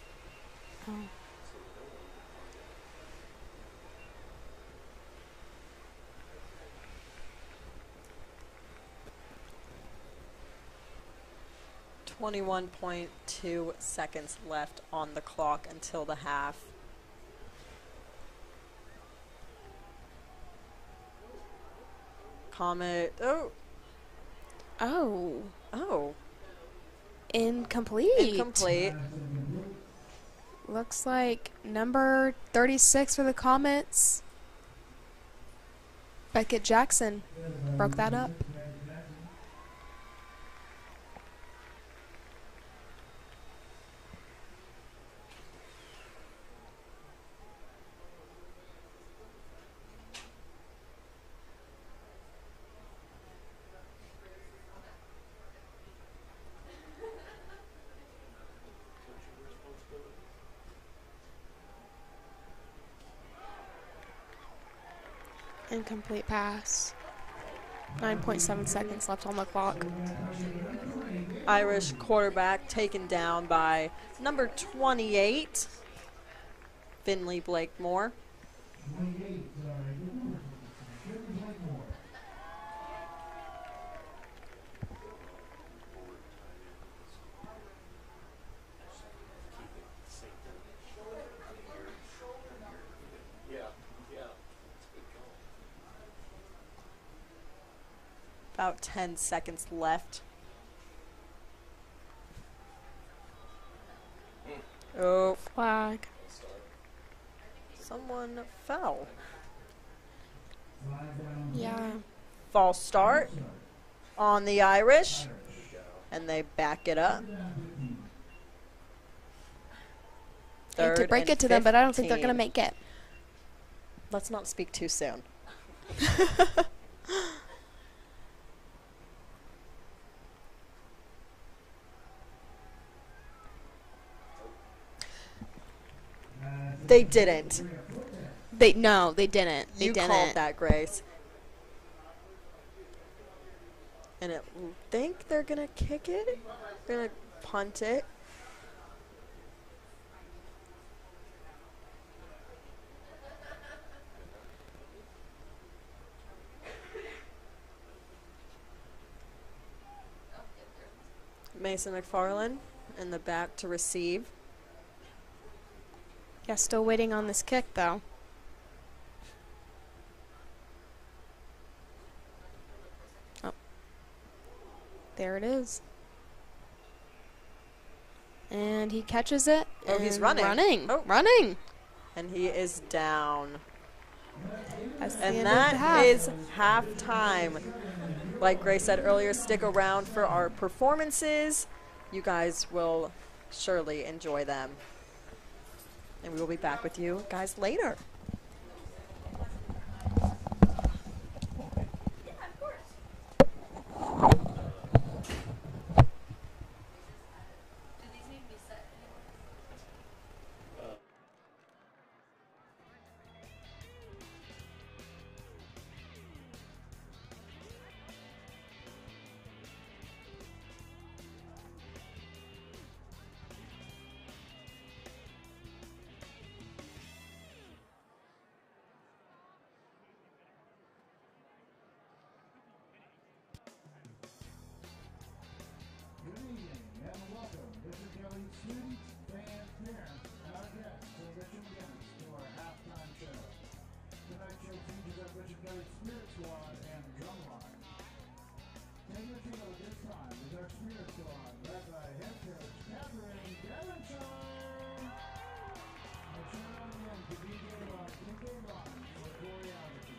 .2 seconds left on the clock until the half. Comet. Oh. Oh. Oh. Incomplete. Incomplete. Looks like number 36 for the Comets. Beckett Jackson broke that up. Incomplete pass. 9.7 seconds left on the clock. Irish quarterback taken down by number 28, Finley Blakemore. Yeah, yeah. It's a good call. About 10 seconds left. Oh, Flag. Someone fell. Yeah. False start on the Irish, and they back it up. Hate to break and it to them, but I don't think they're 15. going to make it. Let's not speak too soon. They didn't. No, they didn't. They You didn't. called that, Grace. And I think they're going to kick it. They're going to punt it. Mason McFarland in the back to receive. Yeah, still waiting on this kick, though. Oh. There it is. And he catches it. Oh, he's and running. Oh. Running. And he is down. That's the And end of the half. that is halftime. Like Grace said earlier, stick around for our performances. You guys will surely enjoy them. And we will be back with you guys later. Good evening and welcome, Bishop Kelly students, fans, parents, and our guests to Bishop McGuinness to our halftime show. Tonight's show features our Bishop Kelly Spirit Squad and Drumline. Taking the field at this time is our Spirit Squad, led by head coach Catherine Devonshire. And shout out again to DJ Ron, for choreography.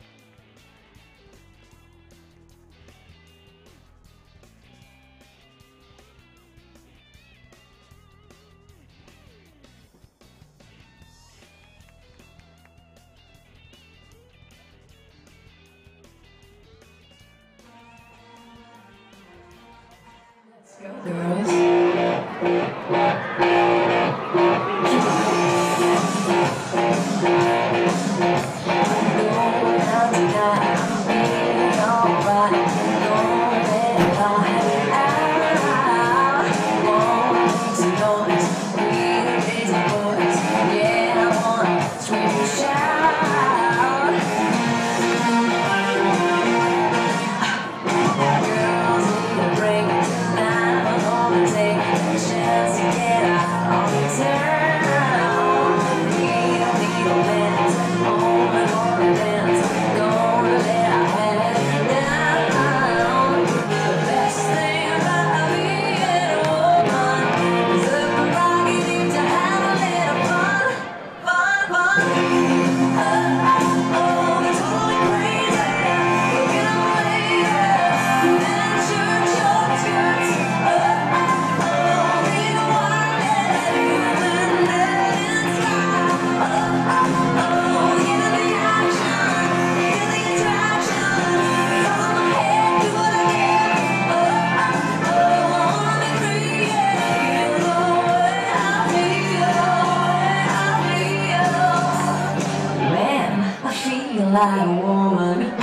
like a woman.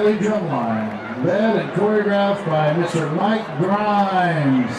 Kelly Drumline, led and choreographed by Mr. Mike Grimes.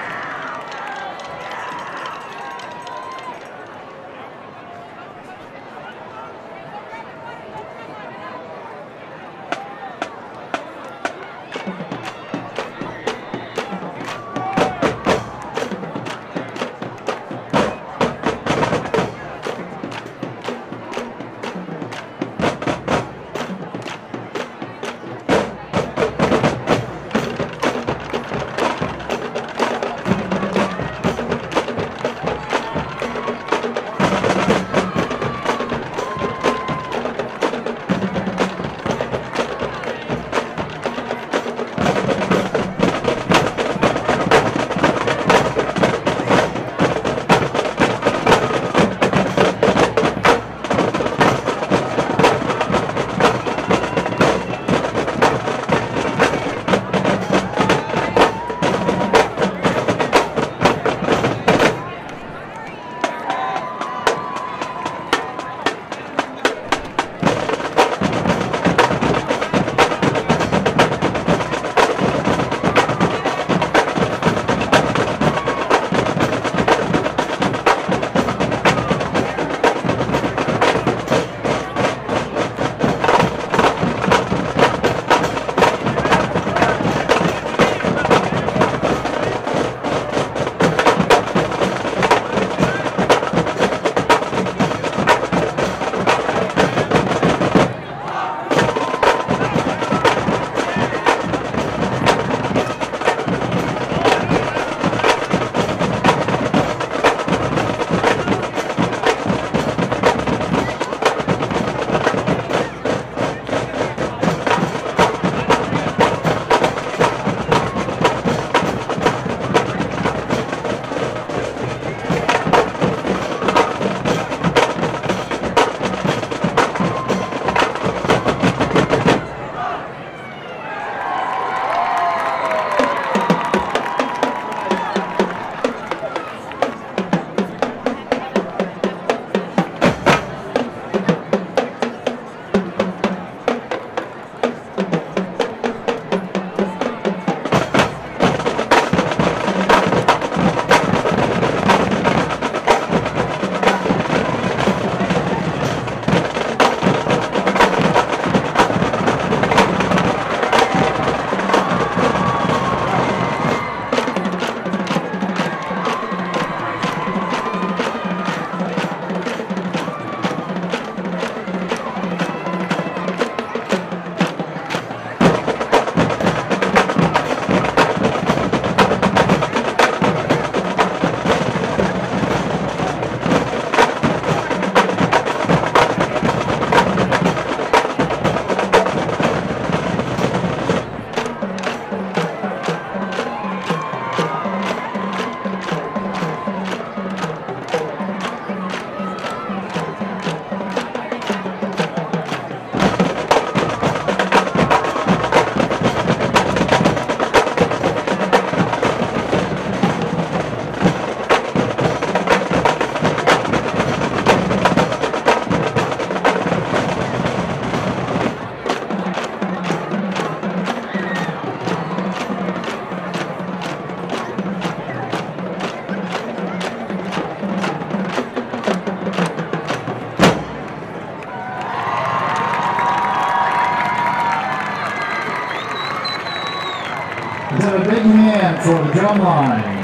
Let's have a big hand for the drum line.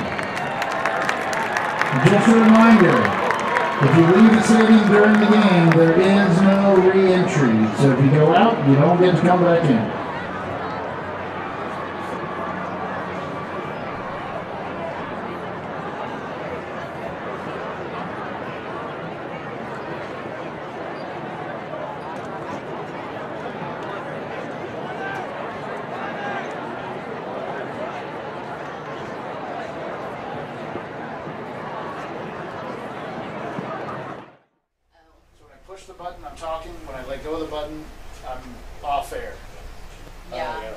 Just a reminder, if you leave the stadium during the game, there is no re-entry. So if you go out, you don't get to come back in. Push the button, I'm talking. When I let go of the button, I'm off air. Yeah.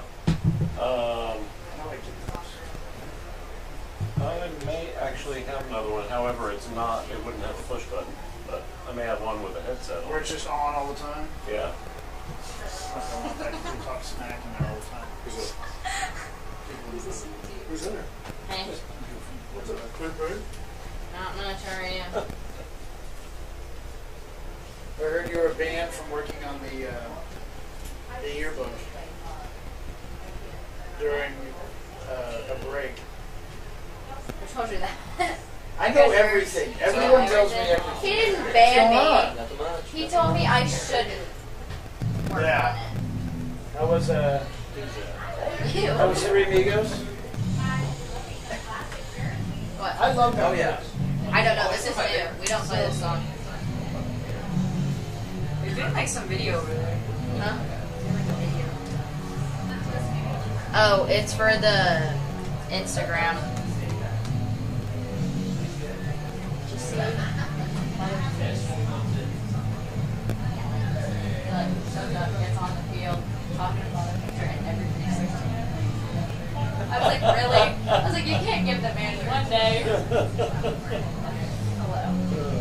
I may actually have another one. However, it wouldn't have a push button, but I may have one with a headset on. Where it's just on all the time? Yeah. talk smack in there all the time. Who's in there? Hey, What's it? Quick bird? not much, how are you? I heard you were banned from working on the yearbook during a break. Who told you that? I know everything. Everyone tells me He everything. didn't ban me. Nothing much. He told me I shouldn't work Yeah. That was on it. that was Three Amigos. What? I love that. Oh, yeah. I don't know, this is new. We don't play this song. You're doing like some video over there. Huh? Oh, it's for the Instagram. Did you see? He like shows up, gets on the field, talking about a picture, and everybody's 16. I was like, really? I was like, you can't give the man one day. Hello.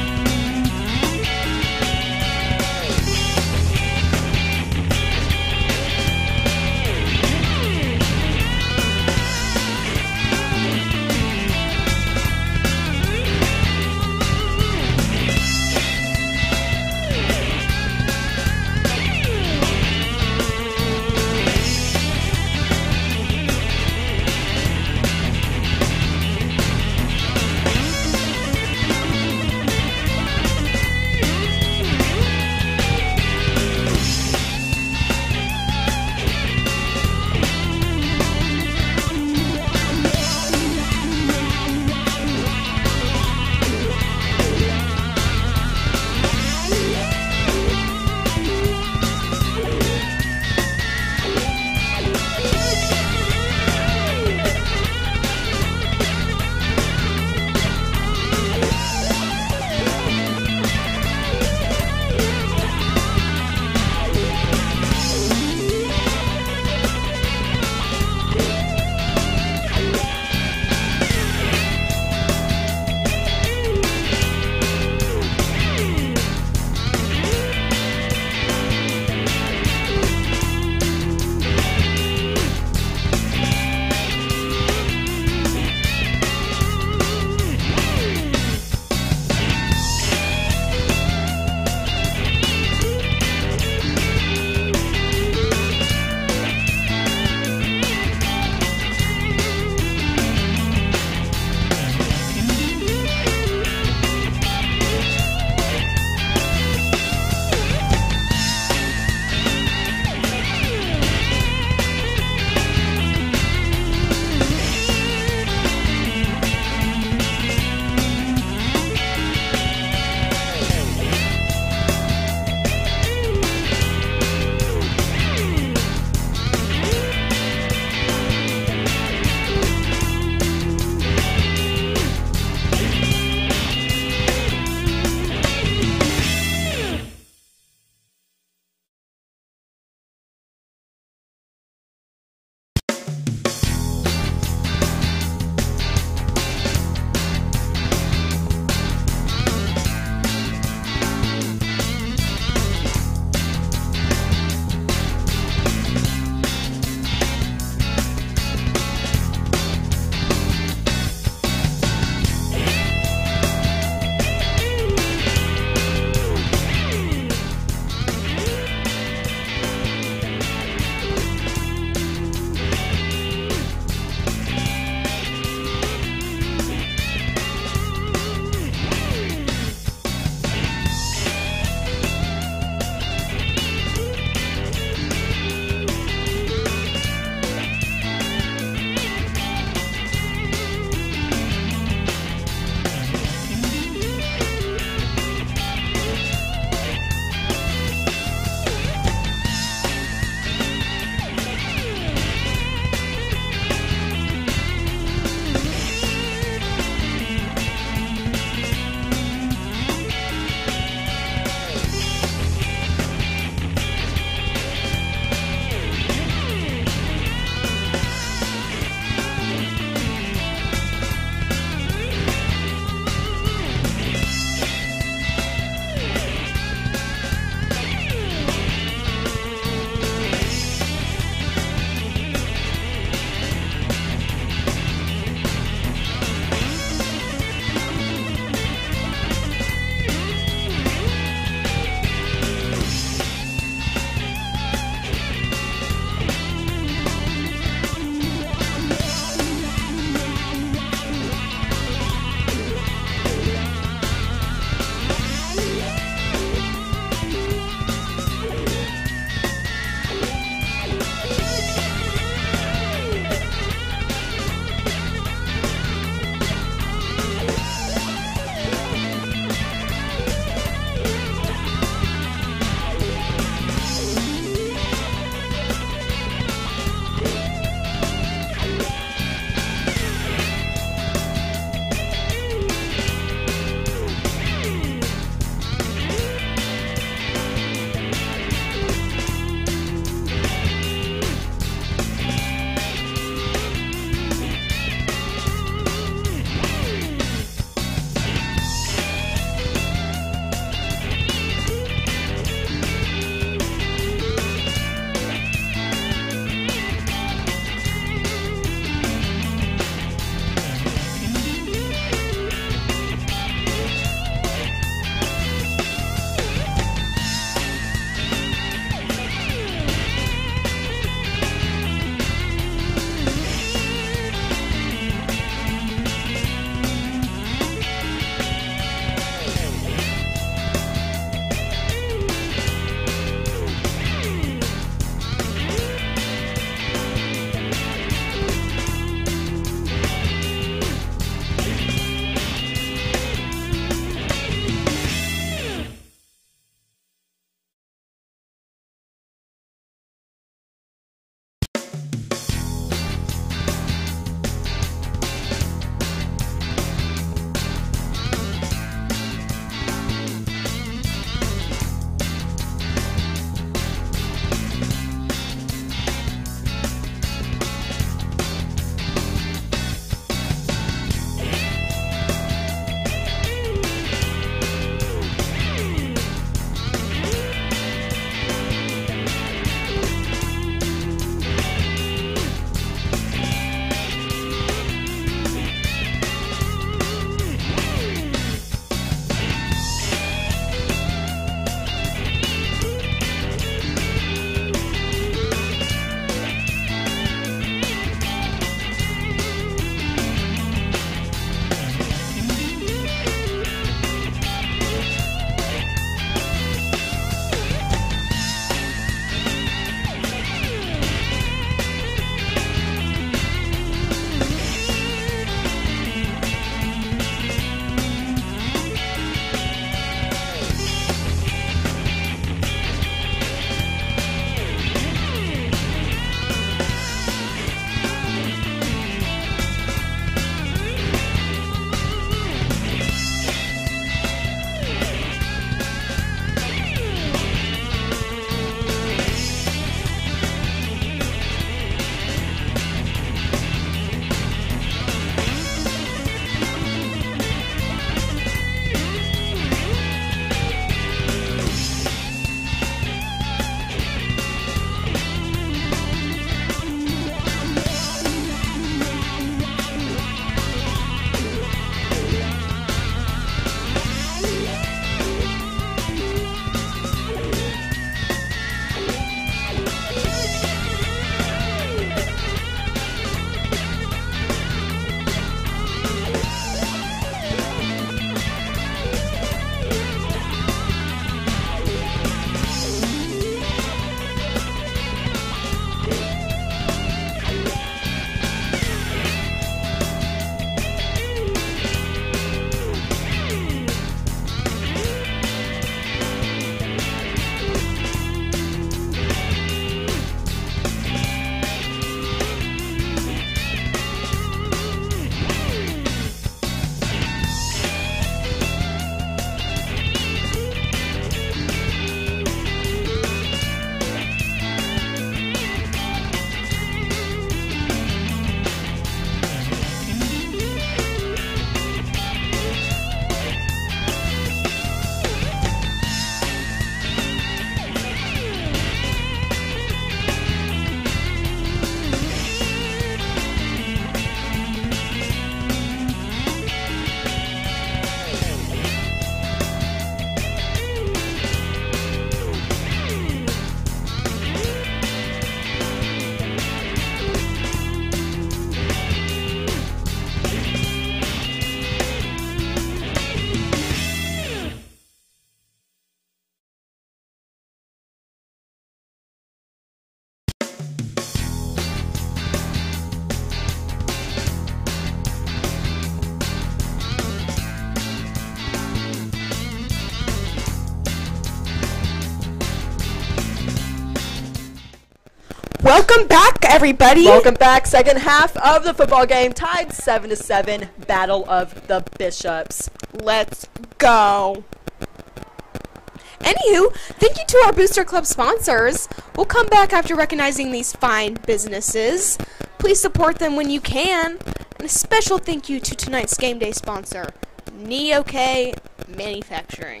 Welcome back, everybody. Welcome back. Second half of the football game, tied 7-7. Battle of the Bishops. Let's go. Anywho, thank you to our Booster Club sponsors. We'll come back after recognizing these fine businesses. Please support them when you can. And a special thank you to tonight's game day sponsor, Neo-K Manufacturing.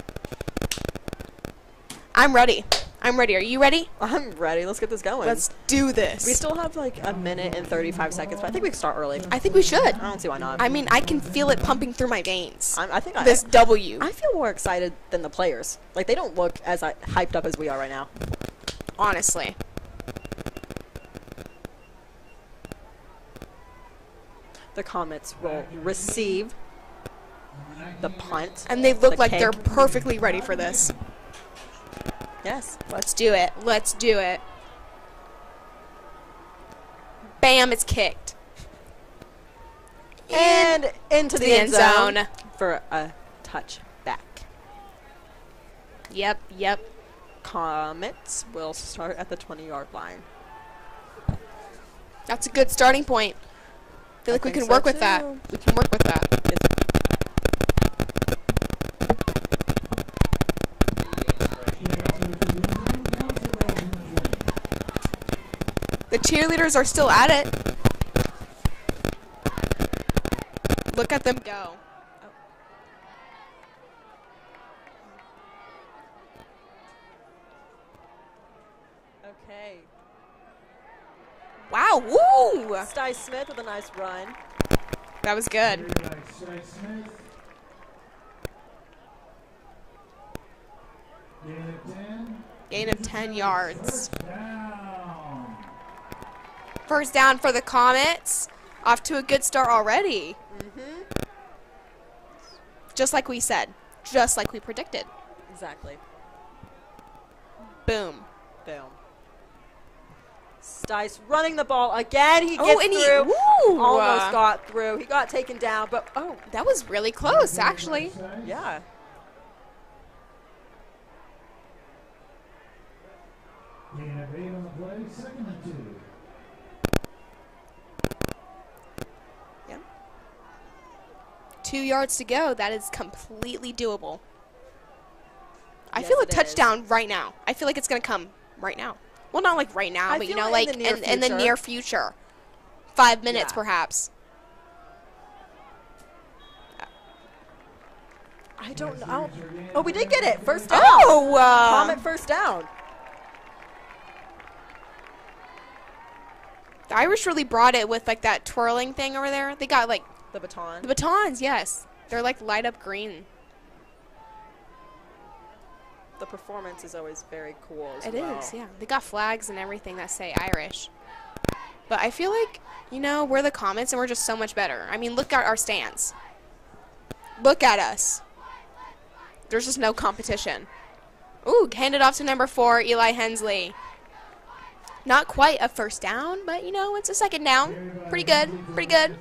I'm ready. I'm ready. Are you ready? I'm ready. Let's get this going. Let's do this. We still have like a minute and 35 seconds, but I think we can start early. I think we should. I don't see why not. I mean, I can feel it pumping through my veins. I think This W. I feel more excited than the players. Like, they don't look as hyped up as we are right now. Honestly. The Comets will receive the punt. And they look The like kick. they're perfectly ready for this. Yes. Let's do it. Let's do it. Bam, it's kicked. And into the end zone for a touchback. Yep, yep. Comets will start at the 20-yard line. That's a good starting point. I feel like we think can so work with that. too. We can work with that. The cheerleaders are still at it. Look at them go. Okay. Wow, woo! Sty Smith with a nice run. That was good. Gain of 10 yards. First down for the Comets. Off to a good start already. Just like we said. Just like we predicted. Exactly. Boom. Boom. Stice running the ball again. He Oh, gets and he- through. woo! Almost got through. He got taken down, but oh, That was really close, actually. yeah. Gain of 8 on the play, 2nd and 2. Yeah. 2 yards to go. That is completely doable. I Yes, feel a it is. touchdown right now. I feel like it's going to come right now. Well, not like right now, I but you feel know, in like the near in the future. near future. 5 minutes, Yeah. perhaps. I don't know. Oh, we did get it. First down. Oh! Comet first down. The Irish really brought it with, like, that twirling thing over there. They got, like, The baton. the batons, yes. They're, like, light up green. The performance is always very cool as It well. is, yeah. They got flags and everything that say Irish. But I feel like, you know, we're the Comets and we're just so much better. I mean, look at our stands. Look at us. There's just no competition. Ooh, handed off to number 4, Eli Hensley. Not quite a first down, but, you know, it's a second down. Pretty good, pretty good.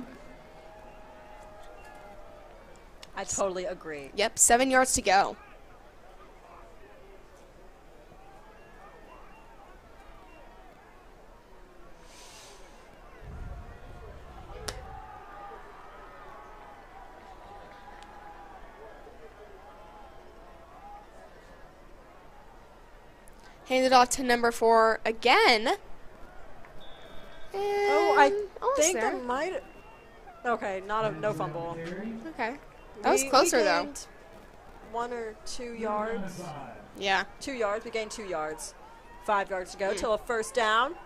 I totally agree. Yep, 7 yards to go. Handed off to number 4 again. Oh, I Almost think there. that might. Okay, no fumble. Okay. That was closer, we though. gained 1 or 2 yards. Yeah. 2 yards. We gained 2 yards. 5 yards to go till a first down.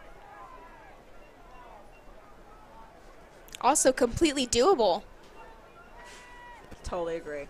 Also completely doable. Totally agree.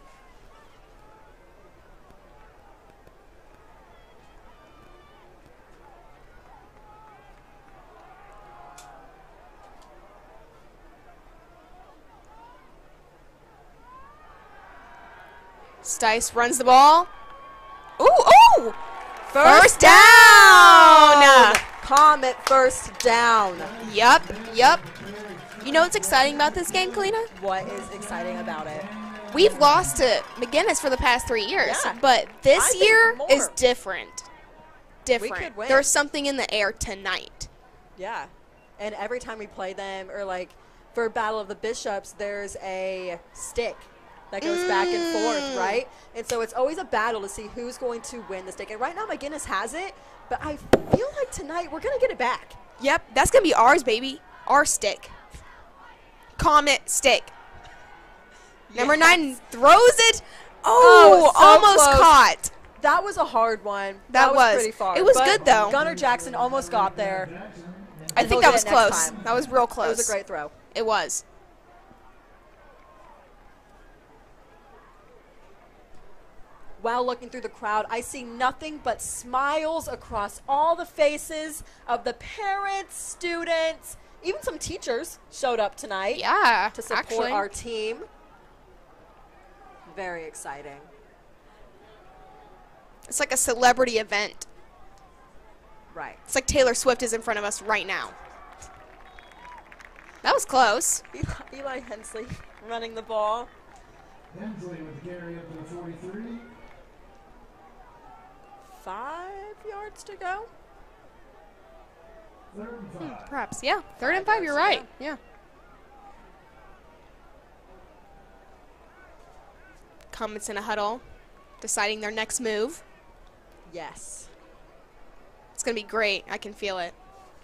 Stice runs the ball. Ooh, ooh! First down! Comet first down. Yup, yup. You know what's exciting about this game, Kalina? What is exciting about it? We've lost to McGuinness for the past 3 years, Yeah. but I this think year more. is different. different. could win. There's something in the air tonight. Yeah. And every time we play them, or like for Battle of the Bishops, there's a stick that goes back and forth, right? And so it's always a battle to see who's going to win the stick. And right now, McGuinness has it, but I feel like tonight we're going to get it back. Yep, that's going to be ours, baby. Our stick. Comet stick. Number 9 throws it. Oh, so almost close. caught. That was a hard one. That was pretty far. It was but good, though. Gunnar Jackson almost got there. I And think he'll that was get it next close. time. That was real close. It was a great throw. It was. While looking through the crowd, I see nothing but smiles across all the faces of the parents, students, even some teachers showed up tonight Yeah, to support actually. our team. Very exciting. It's like a celebrity event. Right. It's like Taylor Swift is in front of us right now. That was close. Eli Hensley running the ball. Hensley with the carry up to the 43. 5 yards to go. 3rd and 5. Perhaps, yeah. 3rd and 5, you're right. Yeah. Comets in a huddle, deciding their next move. Yes. It's going to be great. I can feel it.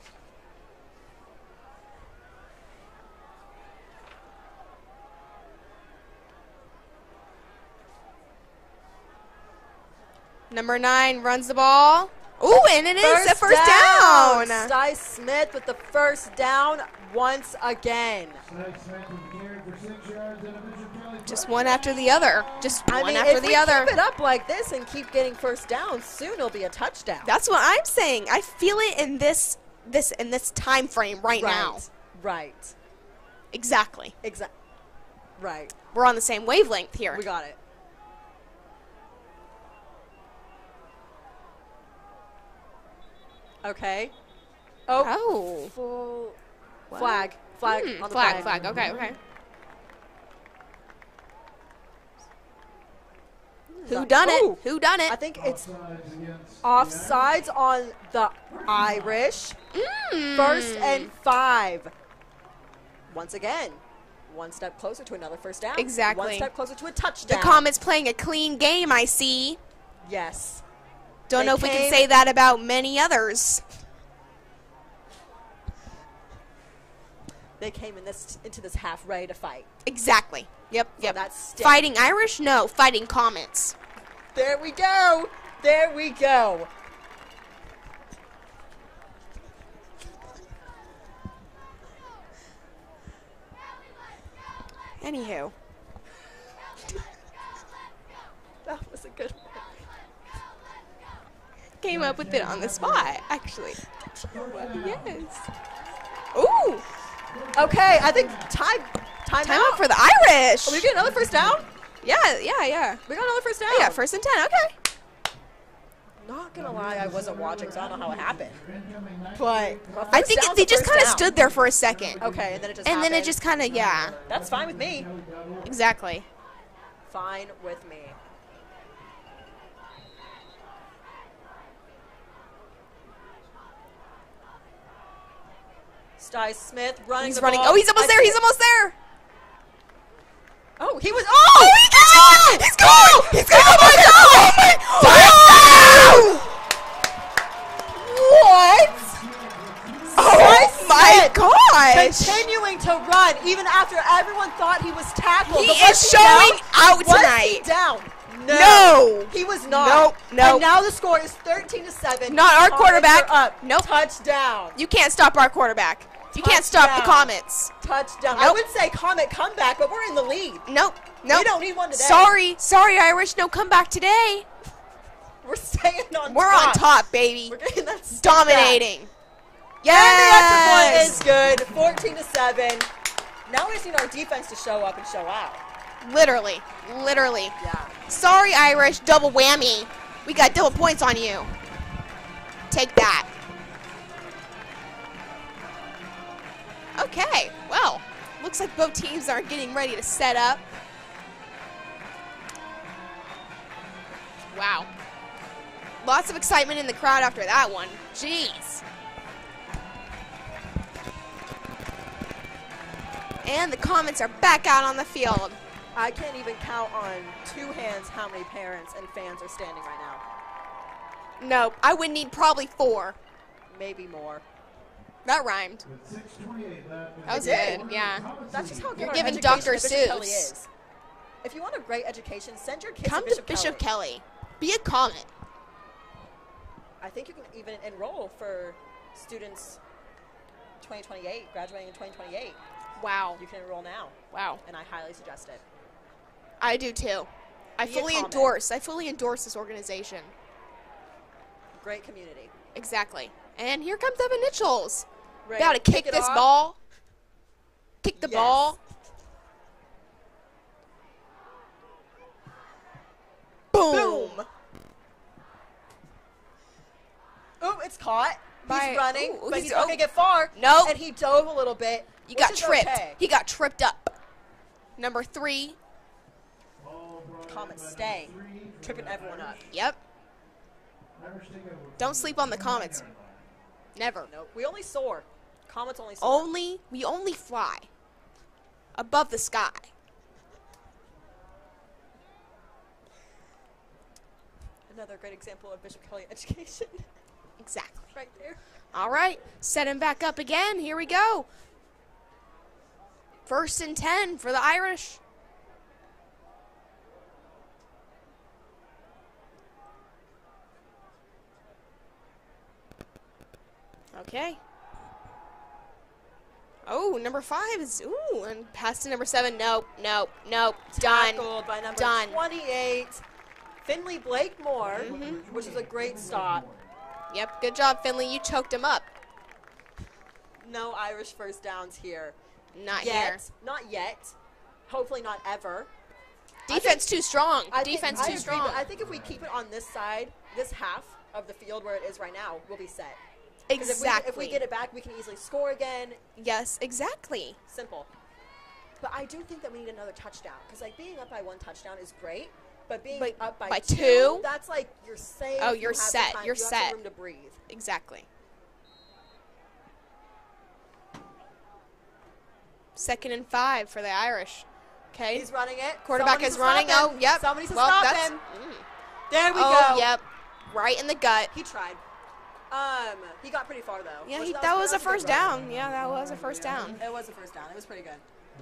Number 9 runs the ball. Ooh, and it is a first down. Sty Smith with the first down once again. Smith with the carry for 6 yards and a Bishop Kelly. Just one after the other. Just I one mean, after if the we other. keep it up like this and keep getting first downs, soon it'll be a touchdown. That's what I'm saying. I feel it in this time frame right now. Right. Exactly. Right. We're on the same wavelength here. We got it. Okay. Oh. Full What? flag. Flag on the Flag. Okay. Who done Ooh. it? Who done I it? think it's Offsides against offsides on the Irish. First and 5. Once again, one step closer to another first down. Exactly. One step closer to a The touchdown. Comets playing a clean game, I see. Yes. Don't They know if we can came- say that about many others. They came into this half ready to fight. Exactly. Yep. That's stick. Fighting Irish? No, fighting Comets. There we go. There we go. Anywho. That was a good one. Came up with it on the spot, actually. Yes. Ooh. Okay, I think time Time out. out for the Irish. Are we get another first down? Yeah. We got another first down. Yeah, 1st and 10. Okay. Not gonna lie, I wasn't watching, so I don't know how it happened. But I think they just kind of stood there for a second. Okay, and then it just And then it happened. just kind of, yeah. That's fine with me. Exactly. Fine with me. Sty Smith running. He's the running. ball. Oh, he's almost there. He's almost there. Oh, he was. Oh, he catches it! He's going! He's going! Oh my God! Oh my! What? Oh my gosh! Continuing to run even after everyone thought he was tackled. He But was is he showing down? out Was he tonight. down? No. He was not. Nope. And now the score is 13-7. Not our Comets quarterback. are up. Nope. Touchdown. You can't stop our quarterback. You can't stop the Touchdown. Comets. Touchdown. I Nope. would say Comet comeback, but we're in the lead. Nope. We Nope. don't need one today. Sorry, Irish. No comeback today. We're staying on We're top. on top, baby. We're getting that stick Dominating. back. Yes. And the extra point is good. 14-7. Now we just need our defense to show up and show out. Literally. Yeah. Sorry, Irish. Double whammy. We got double points on you. Take that. Okay. Well, looks like both teams are getting ready to set up. Wow. Lots of excitement in the crowd after that one. Jeez. And the Comets are back out on the field. I can't even count on 2 hands how many parents and fans are standing right now. No, I would need probably 4. Maybe more. That rhymed. With 6:28 left. That was good, yeah. That's just how good You're our giving education Dr. at Bishop Kelly Seuss. is. If you want a great education, send your kids Come to to Bishop Kelly. Kelly. Be a Comet. I think you can even enroll for students 2028, graduating in 2028. Wow. You can enroll now, Wow. and I highly suggest it. I do too. I Be a fully Comet. endorse. I fully endorse this organization. Great community. Exactly. And here comes Evan Nichols. Ready About to kick it this off? ball. Kick the Yes. ball. Boom. Ooh, it's caught. By- He's running, ooh, but he's- he's not oh. going to get far. Nope. And he dove a little bit. You which got is tripped. okay. He got tripped up. Number 3. Comets stay, tripping everyone up. Yep. Don't sleep on the Comets. Never. Nope. We only soar. Comets only soar. We only fly above the sky. Another great example of Bishop Kelly education. Exactly. Right there. All right, set him back up again. Here we go. 1st and 10 for the Irish. Okay. Oh, number 5 is, ooh, and pass to number 7. Nope, nope, nope. Done. Tackled by number Done. 28, Finley Blakemore, Mm-hmm. which is a great stop. Yep, good job, Finley. You choked him up. No Irish first downs here. Not here. Yet. Not yet. Hopefully not ever. Defense too strong. I think- Defense I too agree, strong. but I think if we keep it on this side, this half of the field where it is right now, we'll be set. 'Cause Exactly. If we get it back, we can easily score again. Yes, exactly. Simple. But I do think that we need another touchdown. Because, like, being up by 1 touchdown is great. But being But up by, by 2, two? that's like you're safe. Oh, you you're have the set. time, You're you have set. some room to breathe. Exactly. 2nd and 5 for the Irish. Okay. He's running it. Quarterback Someone is needs to stop running. him. Oh, yep. Somebody needs to Well, stop that's- him. mm. There we Oh, go. yep. Right in the gut. He tried. He got pretty far though. Yeah, Which that was a good first run. down. Yeah, that was a first down. It was a first down. It was pretty good.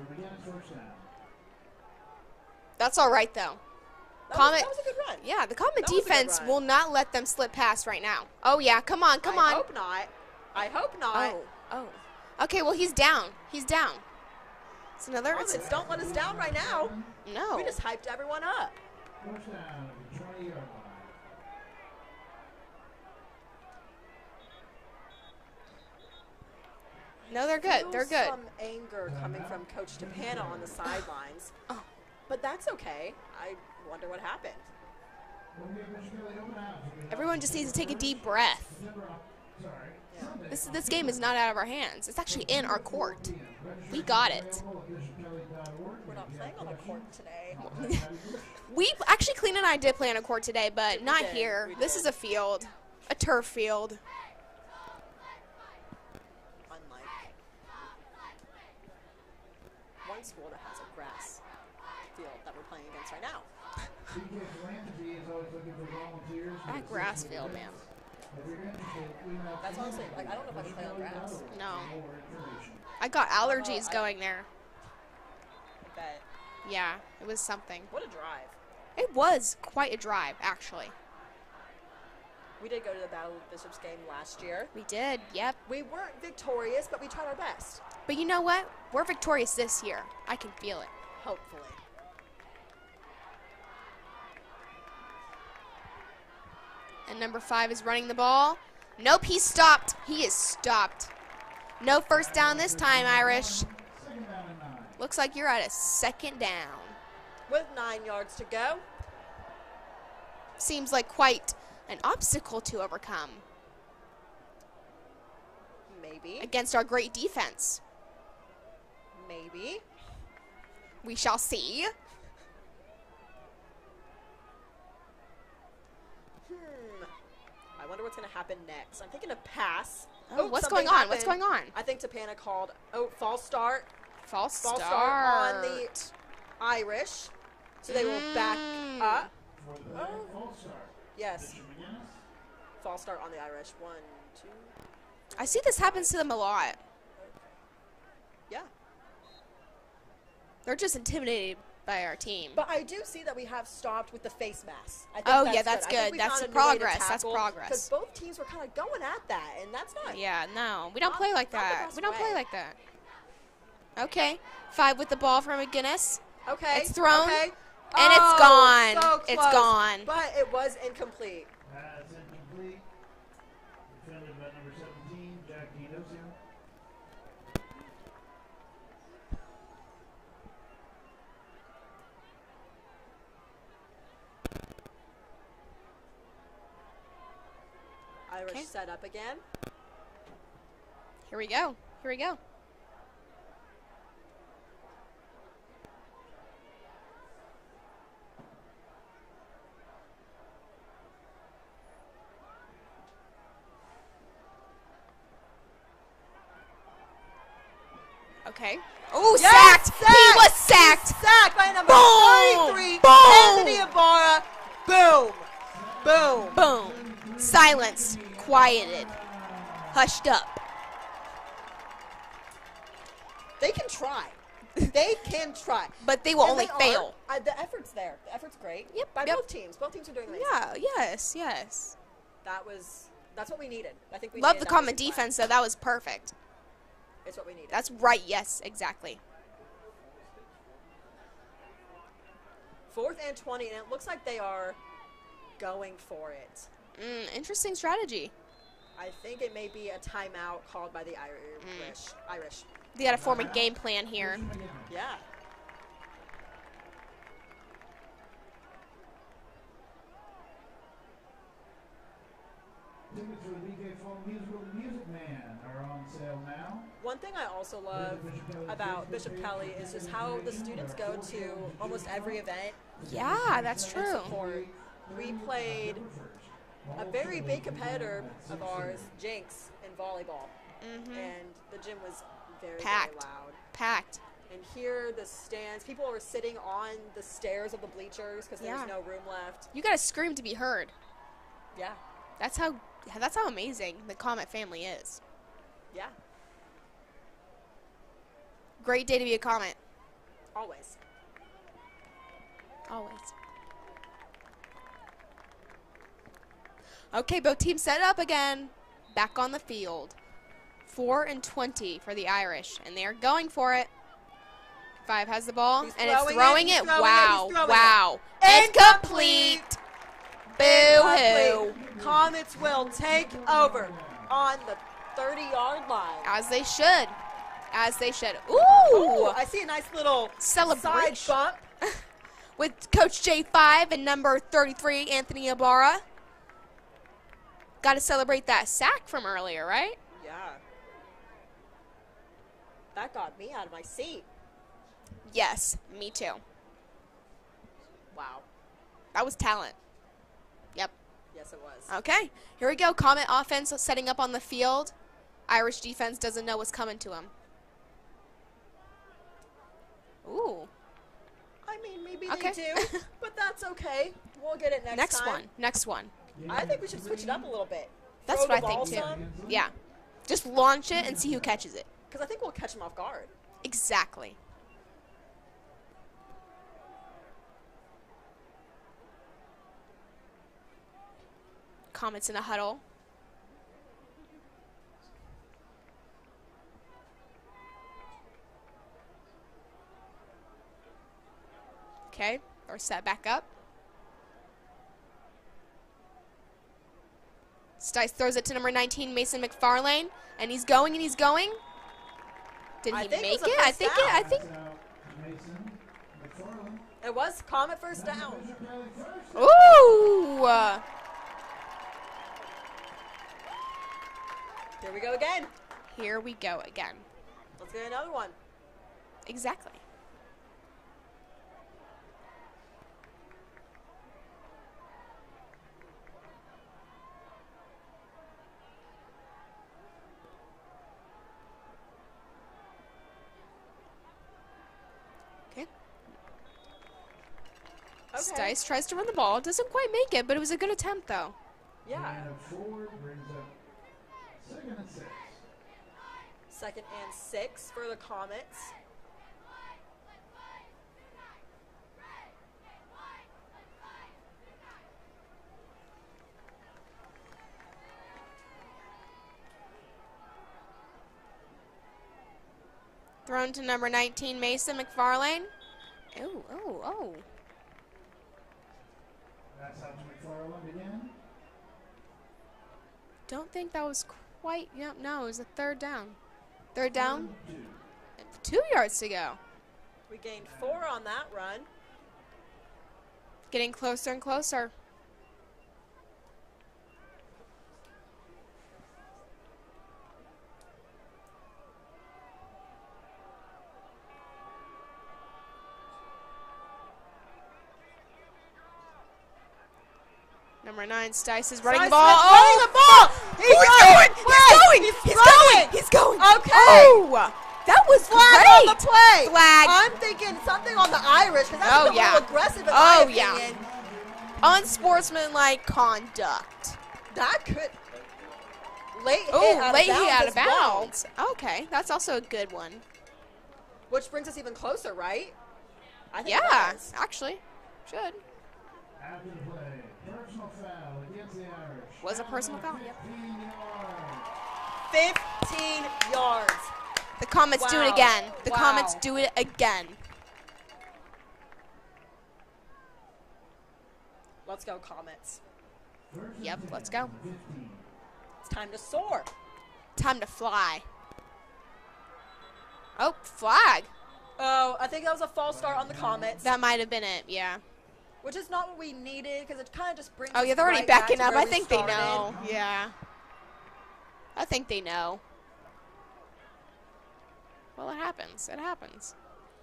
That's all right though. That was a good run. Yeah, the Comet That was a good defense run. will not let them slip past right now. Oh yeah, come on, come on. I hope not. I hope not. Oh. Okay, well he's down. He's down. It's another. Comets, don't let us down right now. No. We just hyped everyone up. First down at the 20-yard line. No, they're good. They're good. Some anger coming from Coach Tapana on the sidelines. Oh. But that's okay. I wonder what happened. Everyone just needs to take a deep breath. This game is not out of our hands. It's actually in our court. We got it. We're not playing on the court today. We actually, Clean and I did play on a court today, but We not did, here. we This did. is a field, a turf field. Unlike one school that has a grass field that we're playing against right now. That grass field, man. That's honestly, like, I don't know if I can play on grass. No. I got allergies going there. But Yeah, it was something. what a drive. It was quite a drive, actually. We did go to the Battle of Bishops game last year. We did, yep. We weren't victorious, but we tried our best. But you know what? We're victorious this year. I can feel it. Hopefully. And number 5 is running the ball. Nope, he's stopped. He is stopped. No first down this time, Irish. Looks like you're at a 2nd down. With 9 yards to go. Seems like quite an obstacle to overcome Maybe. against our great defense. Maybe. We shall see. what's going to happen next. I'm thinking a pass. Oh, what's something going on? happened. What's going on? I think Tapana called, false start. False False start. start on the Irish. So they will back up. For the false start. Yes. Bishop McGuinness. False start on the Irish. 1, 2. I see this happens to them a lot. Yeah. They're just intimidated by our team. But I do see that we have stopped with the face mask. I think Oh, yeah, that's I think good. we That's found a new way to progress. That's tackle, progress. Because both teams were kind of going at that, and that's not. Yeah, no. We don't Not- play like not the that. best We don't play way. like that. Okay. 5 with the ball from McGuinness. Okay. It's thrown, Okay. and it's gone. So It's close, gone. But it was incomplete. That's incomplete. Defended by number 17, Jack D'Annunzio. Irish Okay. set up again. Here we go. Here we go. Okay. Oh, Yes, sacked! He was sacked! Sacked by number Boom! 33, Boom! Anthony Ibarra. Boom. Boom. Boom. Silenced. Quieted. Hushed up. They can try. They can try. But they will And only they are. fail. The effort's there. The effort's great. Yep, By yep. both teams. Both teams are doing amazing. Yeah, yes, yes. That's what we needed. I think we Love needed the that common basic defense, though. That was perfect. play. It's what we needed. That's right, yes, exactly. 4th and 20, and it looks like they are going for it. Interesting strategy. I think it may be a timeout called by the Irish. They got to form a game plan here. Yeah. Tickets for the BK Fall Musical Music Man are on sale now. One thing I also love about Bishop Kelly is just how the students go to almost every event. Yeah, that's and true. support. We played a very big competitor of ours, Jinx, in volleyball. And the gym was very, Packed. very loud. Packed. And here, the stands, people were sitting on the stairs of the bleachers because there was Yeah. no room left. You got to scream to be heard. Yeah, That's how amazing the Comet family is. yeah, Great day to be a Comet. always. Always. Okay, both teams set up again. Back on the field. 4 and 20 for the Irish, and they're going for it. 5 has the ball, He's and it's throwing throwing it, it. he's throwing it, Wow, he's throwing wow. it. Incomplete. Boo-hoo. Incomplete. Comets will take over on the 30-yard line. As they should. As they should. Ooh! Ooh, I see a nice little Celebration. side bump. With Coach J5 and number 33, Anthony Ibarra. Got to celebrate that sack from earlier, right? Yeah. That got me out of my seat. Yes, me too. Wow. That was talent. Yep. Yes, it was. Okay, here we go. Comet offense setting up on the field. Irish defense doesn't know what's coming to them. Ooh. I mean, maybe Okay. they do, but that's okay. We'll get it next time. one. Next one. I think we should switch it up a little bit. That's Throw what the I think ball too. some, Yeah. Just launch it and see who catches it. because I think we'll catch them off guard. Exactly. Comets in a huddle. Okay, or set back up. Stice throws it to number 19, Mason McFarlane, and he's going and he's going. Did I he think it make was a it? I first think down. I think. Now, Mason McFarland. It was Comet first down. Bishop Kelly first. Ooh! Here we go again. Here we go again. Let's get another one. Exactly. Stice tries to run the ball. Doesn't quite make it, but it was a good attempt, though. Yeah. And a forward brings up 2nd and 6. 2nd and 6 for the Comets. Thrown to number 19, Mason McFarlane. Oh. That's out to McFarland again. Don't think that was quite, yep, no, it was a 3rd down. 3rd down, 2 yards to go. We gained 4 on that run. Getting closer and closer. Number 9, Stice is running the ball. Running the ball! He's going! Okay. Oh! That was Flag great! on the play. Flag. I'm thinking something on the Irish because that's a little aggressive in my opinion. Unsportsmanlike conduct. That could late Late hit hit out of bounds. Okay, that's also a good one. Which brings us even closer, right? I think Yeah, it does. actually, should. After the play, personal foul against the Irish. Was a personal foul? Yep. 15 yards. 15 yards. The Comets do it Wow. again. The Wow. Comets do it again. Let's go, Comets. Yep, let's go. It's time to soar. Time to fly. Oh, flag. Oh, I think that was a false start on the Comets, That might have been it, yeah. which is not what we needed because it kind of just brings Oh, us yeah, they're already right back backing to up. where I we think they started. know. Yeah. I think they know. Well, it happens. It happens.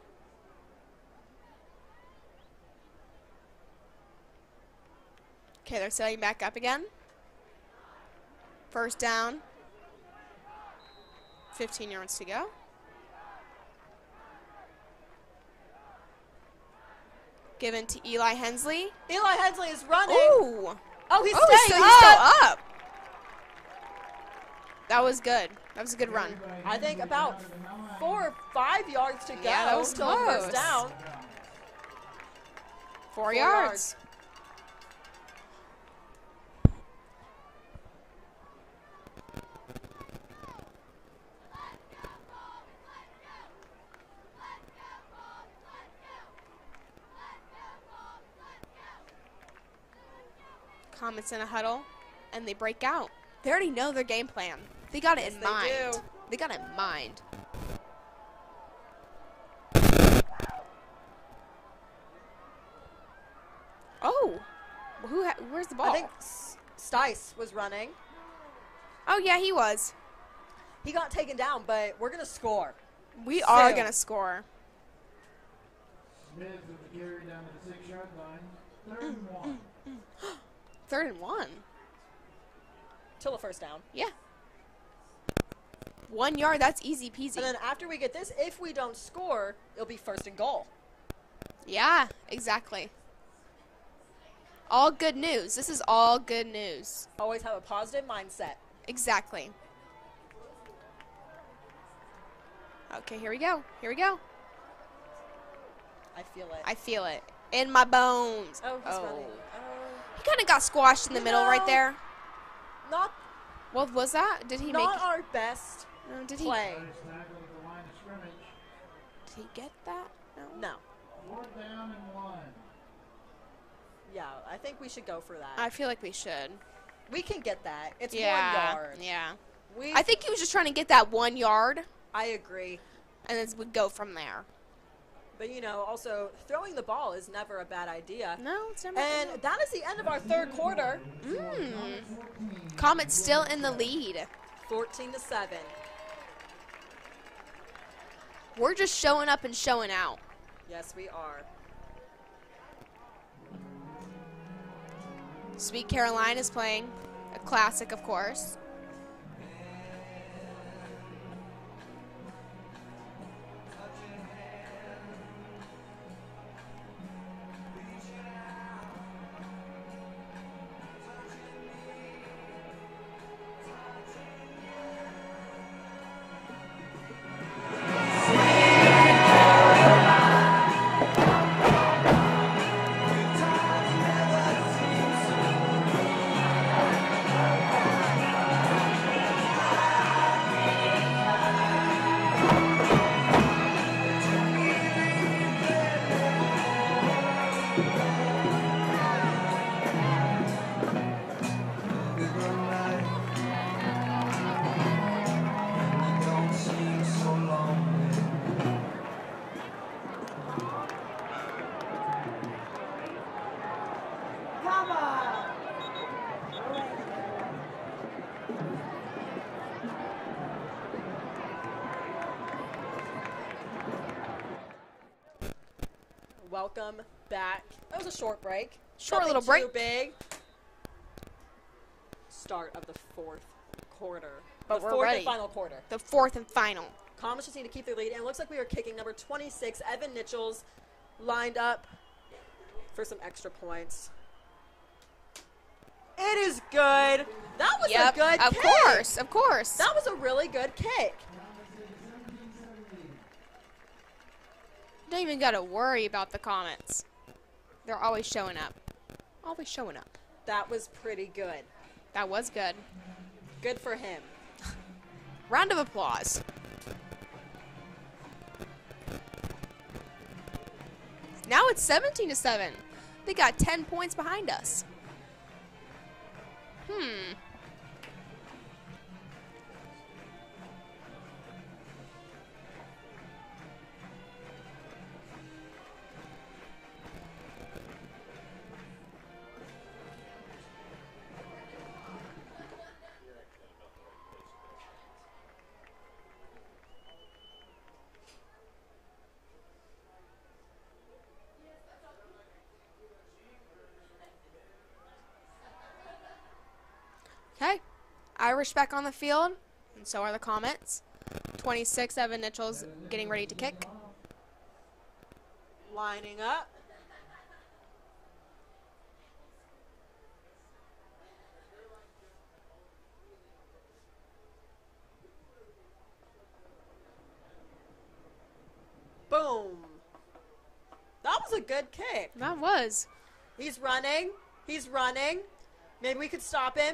Okay, they're setting back up again. 1st down. 15 yards to go. Given to Eli Hensley. Eli Hensley is running. Ooh. Oh, he's Oh, staying he's still up. up. That was good. That was a good run. I think about 4 or 5 yards to go Yeah, that was till the close. 1st down. 4 yards. Comets in a huddle, and they break out. They already know their game plan. They got it in they mind. do. They got it in mind. Oh, where's the ball? I think Stice was running. Oh yeah, he was. He got taken down, but we're going to score. We are Soon. gonna score. Smith with the carry down to the 6-yard line. 3rd and 1. 3rd and 1. Till the 1st down. Yeah. 1 yard. That's easy peasy. And then after we get this, if we don't score, it'll be 1st and goal. Yeah, exactly. All good news. This is all good news. Always have a positive mindset. Exactly. Okay, here we go. Here we go. I feel it. I feel it in my bones. Oh, he's running. He kind of got squashed in the middle right know, there. Not What was that? Did he not make? our best Did play. Nice tackle at the line of scrimmage. he get that? No. 4th down and 1. Yeah, I think we should go for that. I feel like we should. We can get that. It's 1 Yeah. yard. Yeah. We, I think he was just trying to get that 1 yard, I agree. and then we'd go from there. But, you know, also, throwing the ball is never a bad idea. No, it's never. And that is the end of our 3rd quarter. Comet's still in the lead. 14-7. We're just showing up and showing out. Yes, we are. Sweet Caroline is playing a classic, of course. welcome back. That was a short break. Short Nothing little break. Too big. Start of the fourth quarter. But the we're fourth ready. and final quarter. The fourth and final. Comets just need to keep their lead, and it looks like we are kicking number 26, Evan Nichols, lined up for some extra points. It is good. That was a good Of kick. course, of course. That was a really good kick. Don't even got to worry about the Comets. They're always showing up. Always showing up. That was pretty good. That was good. Good for him. Round of applause. Now it's 17-7. They got 10 points behind us. Okay, Irish back on the field, and so are the Comets. 26, Evan Nichols getting ready to kick. Lining up. Boom. That was a good kick. That was. He's running. He's running. Maybe we could stop him.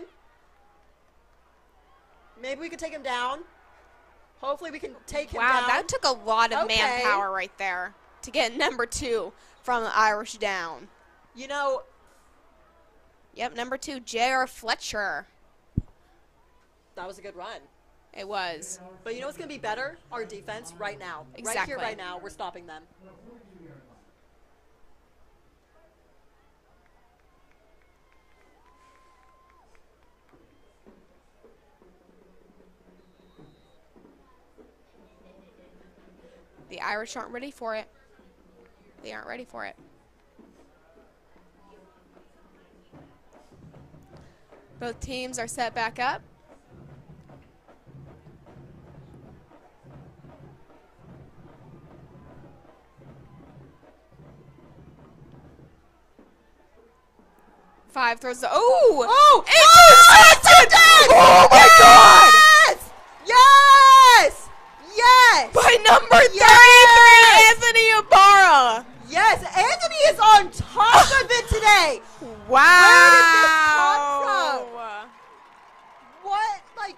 Maybe we could take him down. Hopefully we can take him down. Wow, that took a lot of Okay. manpower right there to get number 2 from the Irish down. You know, Yep, number 2, J.R. Fletcher. that was a good run. It was. But you know what's going to be better? Our defense right now. Right Exactly. here, right now, we're stopping them. The Irish aren't ready for it. They aren't ready for it. Both teams are set back up. Five throws the intercepted! Oh my God! Yes! Yes! By number 33, Yes! Anthony Ibarra. Yes, Anthony is on top of it today. Wow. Where did this come from? What? Like,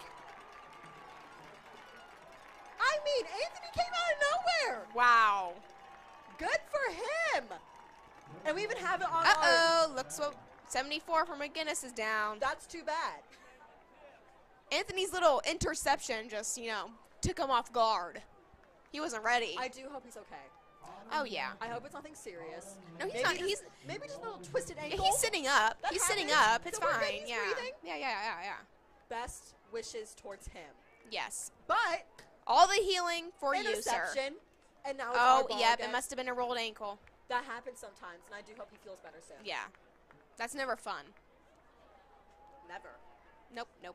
I mean, Anthony came out of nowhere. Wow. Good for him. And we even have it on our... Uh-oh, looks what 74 from McGuinness is down. That's too bad. Anthony's little interception just, took him off guard. He wasn't ready. I do hope he's okay. Oh, yeah. I hope it's nothing serious. No, he's Maybe not. Just, maybe just a little twisted Yeah, ankle. he's sitting up. That He's sitting happens. up. It's So we're good. fine. He's Yeah. breathing. Yeah. Best wishes towards him. Yes. But All the healing for you, sir. interception, and now it's Oh, our ball yep. again. It must have been a rolled ankle. That happens sometimes, and I do hope he feels better soon. Yeah. That's never fun. Never. Nope.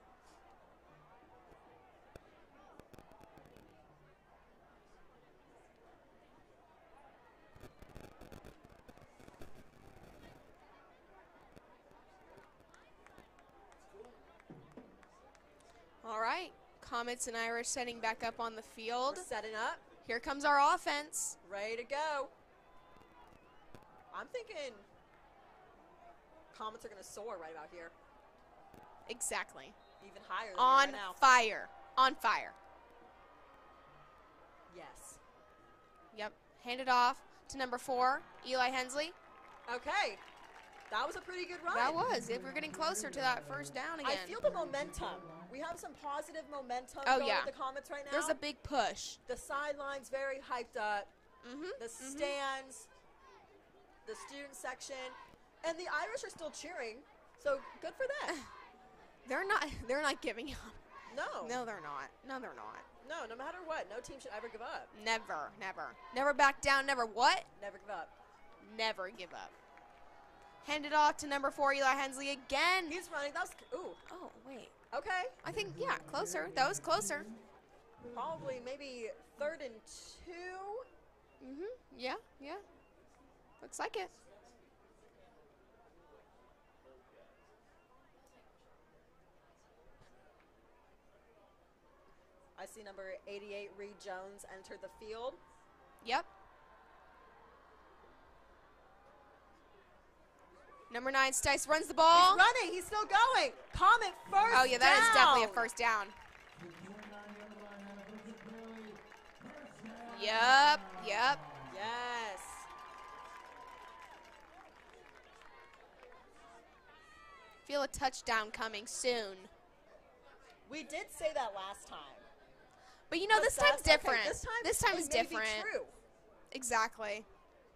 All right. Comets and Irish setting back up on the field. We're setting up. Here comes our offense. Ready to go. I'm thinking Comets are going to soar right about here. Exactly. Even higher than On right now. fire. On fire. Yes. Yep. Hand it off to number 4, Eli Hensley. Okay. That was a pretty good run. That was. We're getting closer to that first down again. I feel the momentum. We have some positive momentum Oh, going yeah. with the Comets right now. There's a big push. The sideline's very hyped up. The stands, the student section, and the Irish are still cheering. So good for them. They're not giving up. No. No, they're not. No, they're not. No matter what, no team should ever give up. Never. Never back down. Never what? Never give up. Never give up. Hand it off to number 4, Eli Hensley again. He's running. That was, ooh. Oh, wait. Okay. I think, yeah, closer. That was closer. Probably maybe 3rd and 2. Mm-hmm. Yeah, yeah. Looks like it. I see number 88, Reed Jones, enter the field. Yep. Number 9, Stice runs the ball. He's running. He's still going. Comet first Oh, yeah, that is down. definitely a first down. Yep, yep. Yes. Feel a touchdown coming soon. We did say that last time. But you know, this time's Okay, different. This time is it may be different. true. Exactly.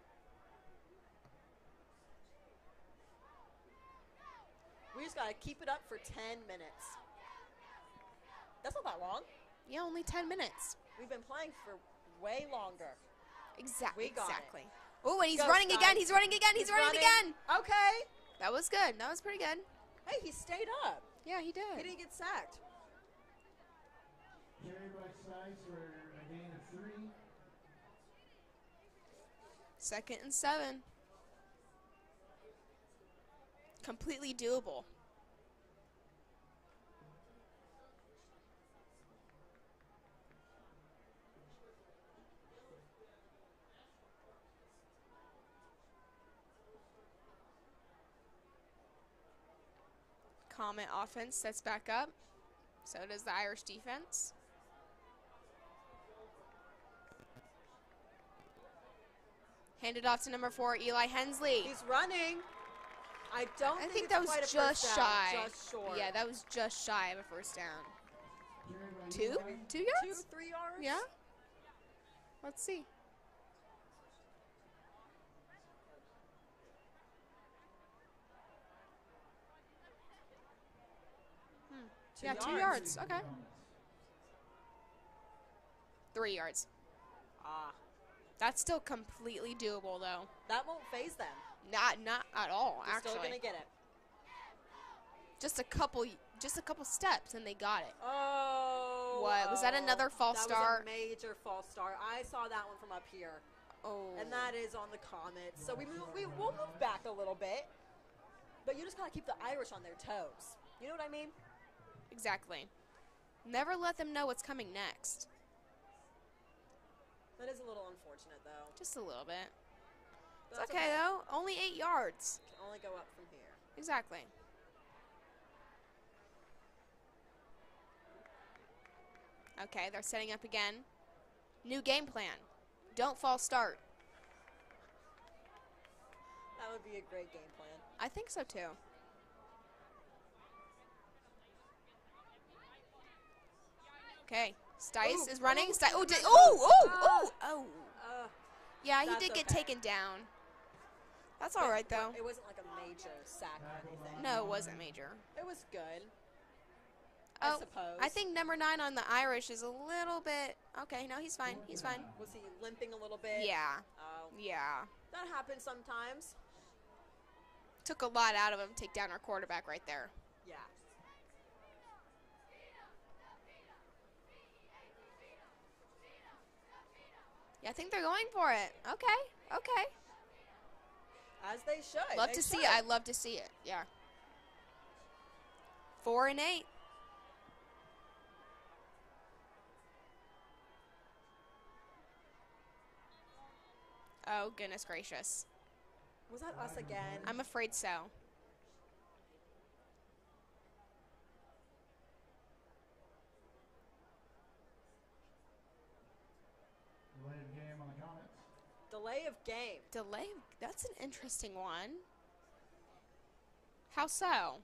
We just got to keep it up for 10 minutes. That's not that long. Yeah, only 10 minutes. We've been playing for way longer. Exactly. We got it. Exactly. Oh, and he's Go, running Sky. again. He's running again. He's running again. Okay. That was good. That was pretty good. Hey, he stayed up. Yeah, he He did. didn't get sacked. Carry by Stice for a gain of 3. 2nd and 7. Completely doable. Comet offense sets back up. So does the Irish defense. Handed off to number 4, Eli Hensley. He's running. I think it's that was quite a just first down, shy. Just short. Yeah, that was just shy of a first down. Carry by 2? Eli. 2 2 yards? to 3 yards. Yeah. Let's see. Yeah, 2 yards. Okay. 3 yards. Ah, That's still completely doable, though. that won't phase them. Not at all, They're actually. still gonna get it. Just a couple steps, and they got it. Oh. What? Was that another false that start? was a major false start. I saw that one from up here, Oh. and that is on the Comets. So we'll move back a little bit, but you just gotta keep the Irish on their toes. You know what I mean? Exactly. Never let them know what's coming next. That is a little unfortunate, though. Just a little bit. But It's that's okay, though. Only 8 yards. Can only go up from here. Exactly. Okay, they're setting up again. New game plan. Don't false start. That would be a great game plan. I think so, too. Okay, Stice Ooh, is running. ooh, Stice. Oh, he's oh. Uh, Yeah, he That's did get okay. taken down. That's all right, though. It wasn't like a major sack or anything. No, it wasn't major. It was good. I suppose. I think number 9 on the Irish is a little bit. Okay, no, he's fine. He's fine. Was he limping a little bit? Yeah. Oh, Yeah. that happens sometimes. Took a lot out of him to take down our quarterback right there. Yeah. Yeah, I think they're going for it. Okay. Okay. As they should. Love They to see should. it. I love to see it. Yeah. 4 and 8. Oh, goodness gracious. Was that us again? I'm afraid so. Delay of game on the Comets. Delay of game. Delay? That's an interesting one. How so?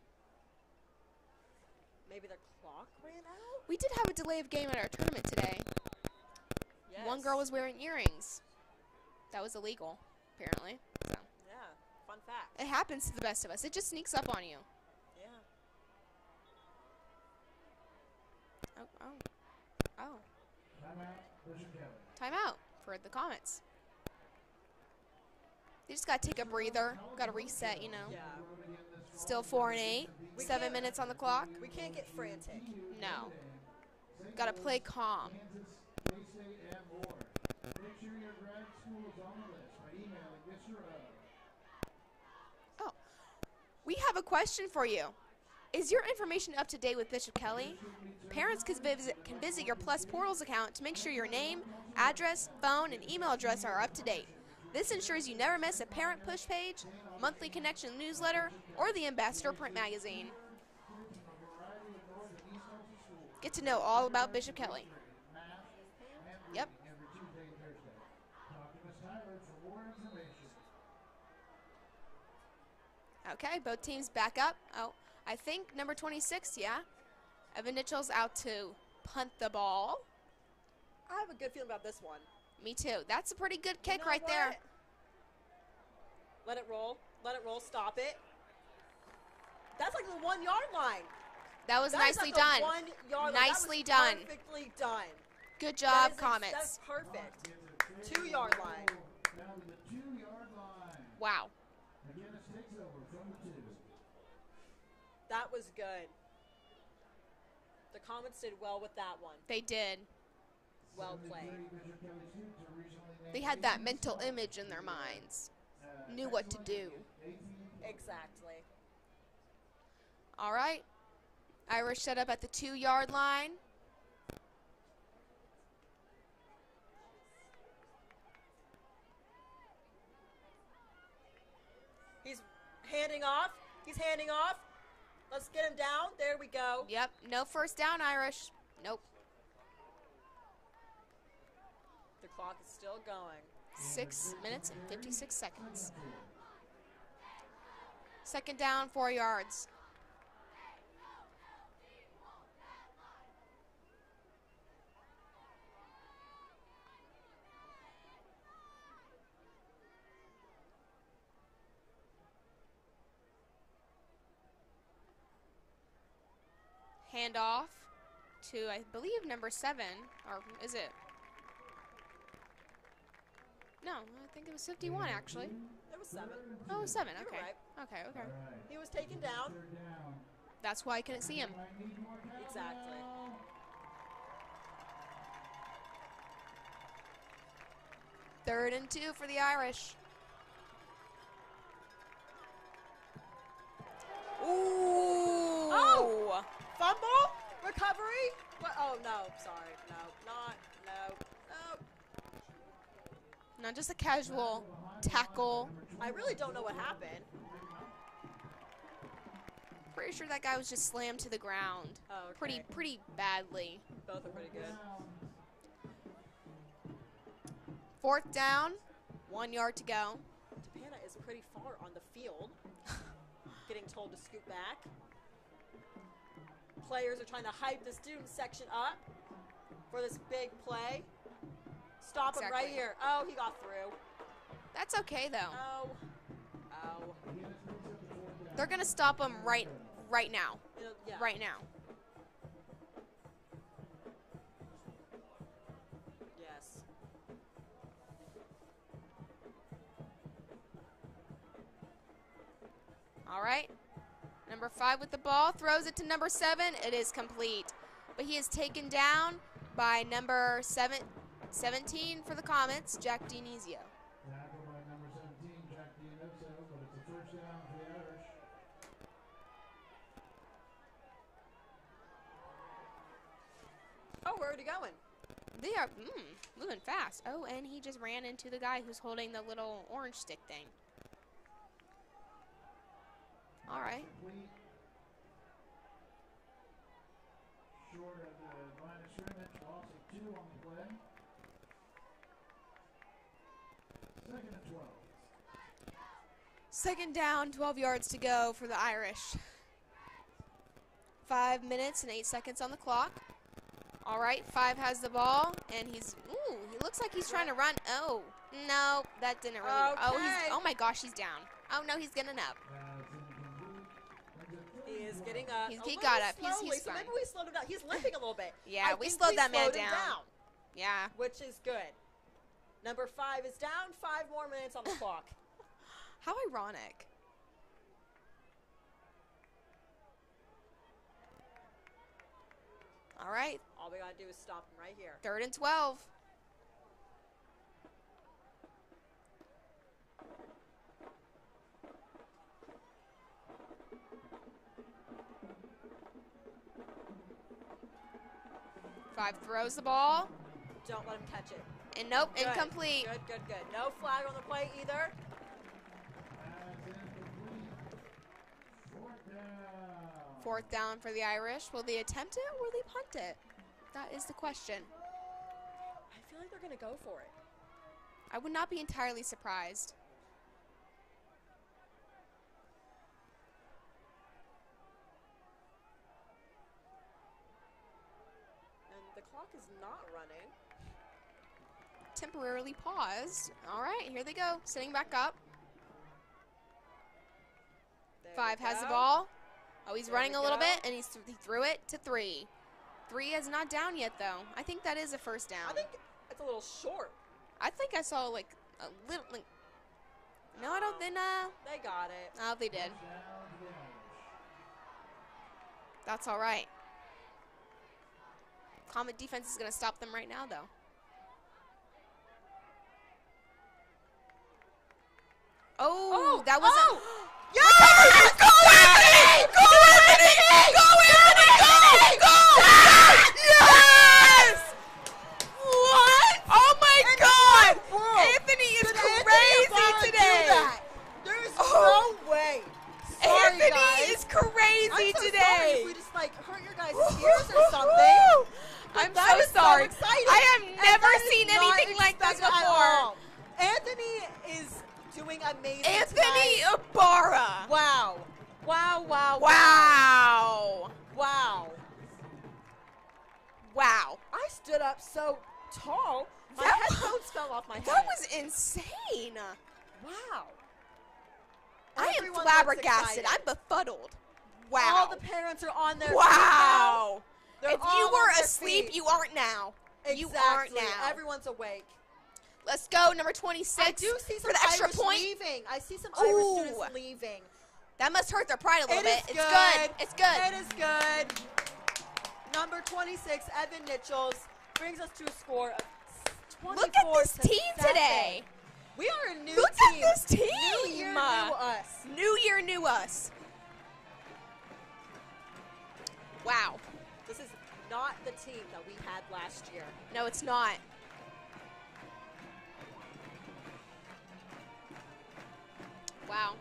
Maybe the clock ran out? We did have a delay of game at our tournament today. Yes. One girl was wearing earrings. That was illegal, apparently. So. Yeah. Fun fact. It happens to the best of us. It just sneaks up on you. Yeah. Oh. Timeout, Bishop Kelly. Timeout for the Comets. They just got to take a breather. Got to reset, you know. Yeah. Still 4 and 8. 7 minutes on the clock. We can't get frantic. No. Got to play calm. Kansas, K-State, and more. Make sure your grad school is on the list by emailing Mr. Oh, we have a question for you. Is your information up to date with Bishop Kelly? Parents can visit your Plus Portals account to make sure your name, address, phone, and email address are up to date. This ensures you never miss a parent push page, monthly connection newsletter, or the Ambassador print magazine. Get to know all about Bishop Kelly. Yep. Every Tuesday and Thursday. Talk to Ms. Tyler for more information. Okay, both teams back up. Oh, I think number 26, yeah. Evan Mitchell's out to punt the ball. I have a good feeling about this one. Me too. That's a pretty good kick You know right what? there. Let it roll. Let it roll. Stop it. That's like the 1 yard line. That was That is nicely like the done. 1 yard line. Nicely That was done. Perfectly done. Good job, That's Comets. perfect. 2 yard line. Down to the 2-yard line. Wow. McGuinness takes over from the 2. That was good. The Comets did well with that one. They did. Well played. They had that mental image in their minds. Knew what to do. Exactly. All right. Irish set up at the 2 yard line. He's handing off. He's handing off. Let's get him down. There we go. Yep. No first down, Irish. Nope. The clock is still going. 6 minutes and 56 seconds. Second down, 4 yards. Handoff to, I believe, number 7. Or is it? No, I think it was 51, actually. It was 7. Oh, it was 7. You were Okay. right. Okay, okay. He was taken down. That's why I couldn't see him. Exactly. Third and 2 for the Irish. Ooh! Oh! Fumble? Recovery? What? Oh, no. Sorry. No. Not just a casual tackle. I really don't know what happened. Pretty sure that guy was just slammed to the ground. Oh, okay. Pretty badly. Both are pretty good. Fourth down, 1 yard to go. Tapana is pretty far on the field. Getting told to scoot back. Players are trying to hype the student section up for this big play. Stop him right Exactly. here. Oh, he got through. That's okay though. Oh. They're gonna stop him right now. Yeah. Right now. Yes. All right. Number 5 with the ball, throws it to number 7. It is complete. But he is taken down by number 17 for the Comets, Jack Dinizio. Tackle by number 17, Jack Dianozzo, but it's a first down for the Irish. Oh, where are you going? They are moving fast. Oh, and he just ran into the guy who's holding the little orange stick thing. All right. Complete. Short of the line of scrimmage, loss of 2 on the play. Second and 12. Second down, 12 yards to go for the Irish. 5 minutes and 8 seconds on the clock. All right, 5 has the ball, and he looks like he's trying to run. Oh, no, that didn't really. Okay. Oh my gosh, he's down. Oh no, he's getting up. He is getting up. He got up. He's Slowly, so fine. maybe we slowed him down. He's limping a little bit. Yeah, I we think slowed that man slowed him down. Yeah. Which is good. Number 5 is down. 5 more minutes on the clock. How ironic. All right. All we gotta do is stop him right here. 3rd and 12. Five throws the ball. Don't let him catch it. And nope, Good. incomplete. Good, good, good. No flag on the play either. Fourth down for the Irish. Will they attempt it or will they punt it? That is the question. I feel like they're gonna go for it. I would not be entirely surprised. And the clock is not running. Temporarily paused. All right, here they go. Sitting back up. There Five we has the go. ball. Oh, he's There running we a little go. bit, and he threw it to 3. 3 is not down yet, though. I think that is a first down. I think it's a little short. I think I saw like a little. Like, no, I don't think. They got it. Oh, they did. That's all right. Comet defense is going to stop them right now, though. Oh, that was a. Yes! Go, Anthony! Go, Anthony! Go, Anthony! Go! Yes! What? Oh my God! World. Anthony is Did crazy Anthony today. do that? There's no way. Sorry, Anthony guys. is crazy I'm so today. sorry if we just like hurt your guys' ears or something. I'm That so is sorry. exciting. I have And never that is seen not anything like this expected at before. all. Anthony is doing amazing Anthony tonight. Ibarra. Wow. Wow, wow, Wow. wow. Wow. I stood up so tall, my That- headphones fell off my head. That was insane. wow. I am Everyone looks flabbergasted. excited. I'm befuddled. Wow. All the parents are on their feet Wow. now. They're If you all were on their asleep, feet. you aren't now. You aren't Exactly. now. Everyone's awake. Let's go, number 26. I do see some for the extra Irish point. leaving. I see some Ooh. Irish students leaving. That must hurt their pride a little It bit. is It's good. It's good. It is good. Number 26, Evan Nichols, brings us to a score of 24 Look at this to team 7. today. We are a new Look team. at this team. New year, new us. New year, new us. Wow. This is not the team that we had last year. No, it's not. Wow.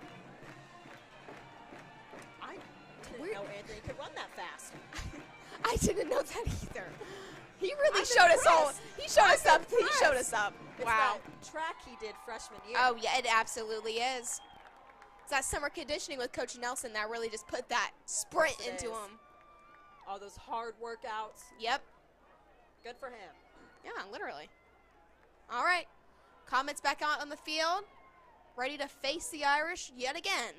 I didn't know Anthony could run that fast. I didn't know that either. He really I'm showed us all. impressed. He showed us I'm up. He impressed. showed us up. It's Wow. that track he did freshman year. Oh, yeah, it absolutely is. It's that summer conditioning with Coach Nelson that really just put that sprint Yes, it into is. him. All those hard workouts. Yep. Good for him. Yeah, literally. All right. Comets back out on the field. Ready to face the Irish yet again.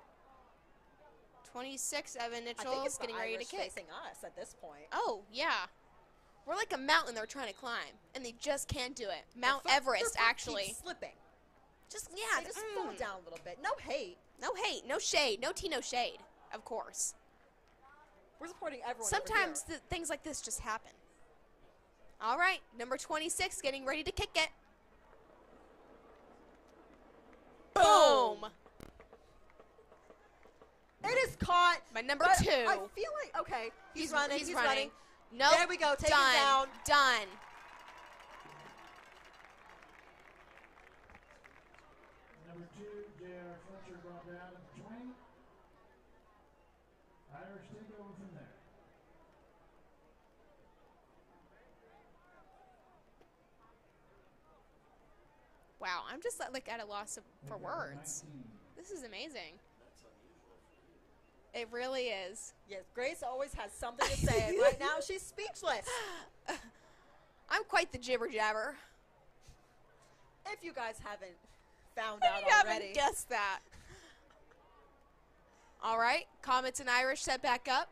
26, Evan I think Nichols it's the getting ready to Irish kick. facing us at this point. Oh, yeah. We're like a mountain they're trying to climb, and they just can't do it. Mount Their foot- Everest, their foot actually. keeps slipping. Just, yeah. They just fall down a little bit. No hate. No hate, no shade, no tea, no shade, of course. We're supporting everyone. Sometimes over here. things like this just happen. All right, number 26 getting ready to kick it. Boom. It is caught. My number but 2. I feel like okay. He's running. He's running. Nope. There we go. Take Done. him down. Done. Number 2, J.R. Fletcher brought down at the 20. Irish take over from there. Wow, I'm just like at a loss for words. 19. This is amazing. It really is. Yes, Grace always has something to say. and right now, she's speechless. I'm quite the jibber jabber. If you guys haven't found out You haven't already, guessed that. All right, Comets and Irish set back up.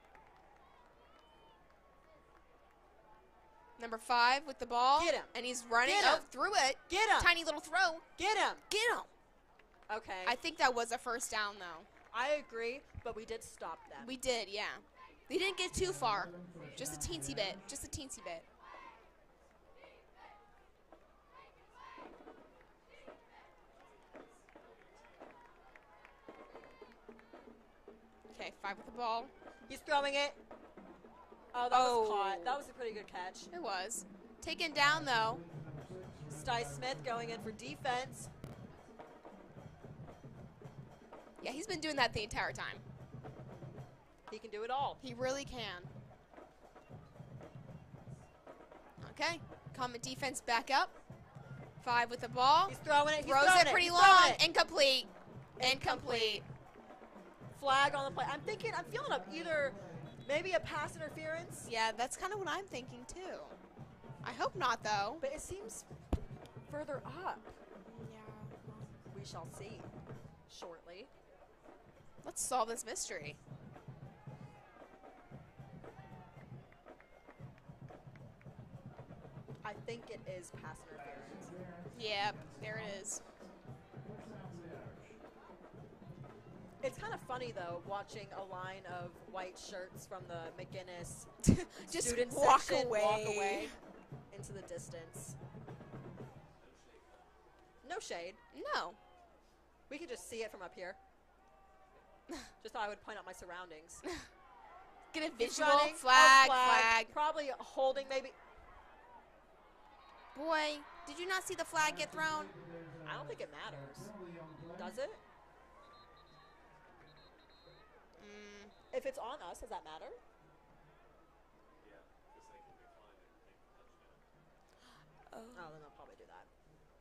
Number 5 with the ball. Get him. And he's running Get up him. through it. Get him. Tiny little throw. Get him. Get him. Okay. I think that was a first down, though. I agree, but we did stop them. We did, yeah. They didn't get too far. Just a teensy bit. Just a teensy bit. Okay, 5 with the ball. He's throwing it. Oh, that was caught. That was a pretty good catch. It was. Taken down, though. Sty Smith going in for defense. Yeah, he's been doing that the entire time. He can do it all. He really can. Okay, Comet defense back up. 5 with the ball. He's throwing it. Throws it pretty long. Incomplete. Incomplete. Flag on the play. I'm feeling either maybe a pass interference. Yeah, that's kind of what I'm thinking too. I hope not, though. But it seems further up. Yeah. We shall see shortly. Let's solve this mystery. I think it is pass interference. Yep, there it is. It's kind of funny, though, watching a line of white shirts from the McGuinness Just student walk section away. walk away into the distance. No shade. No. We can just see it from up here. Just thought I would point out my surroundings. Get a He's visual. running. Flag, Oh, flag. Probably holding, maybe. Boy, did you not see the flag get thrown? I don't think it matters. Does it? If it's on us, does that matter? Yeah, because they can decline it and take the touchdown. Oh, then they'll probably do that.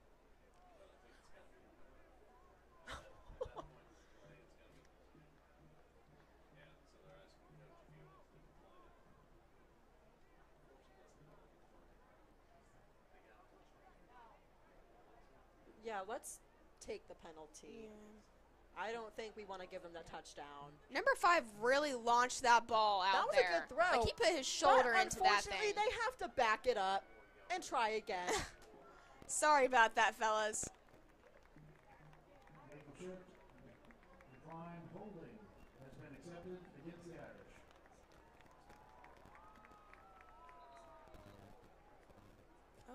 But I think it's got to be. I think it's got to be. Yeah, so they're asking the coach if he wants to decline it. Of course, he doesn't want to decline it. They got a touchdown. Yeah, let's take the penalty. I don't think we want to give them that touchdown. Number 5 really launched that ball out That was there. a good throw. Like, he put his shoulder But into that unfortunately, thing. they have to back it up and try again. Sorry about that, fellas. Legal shift. Decline holding has been accepted against the Irish. Oh.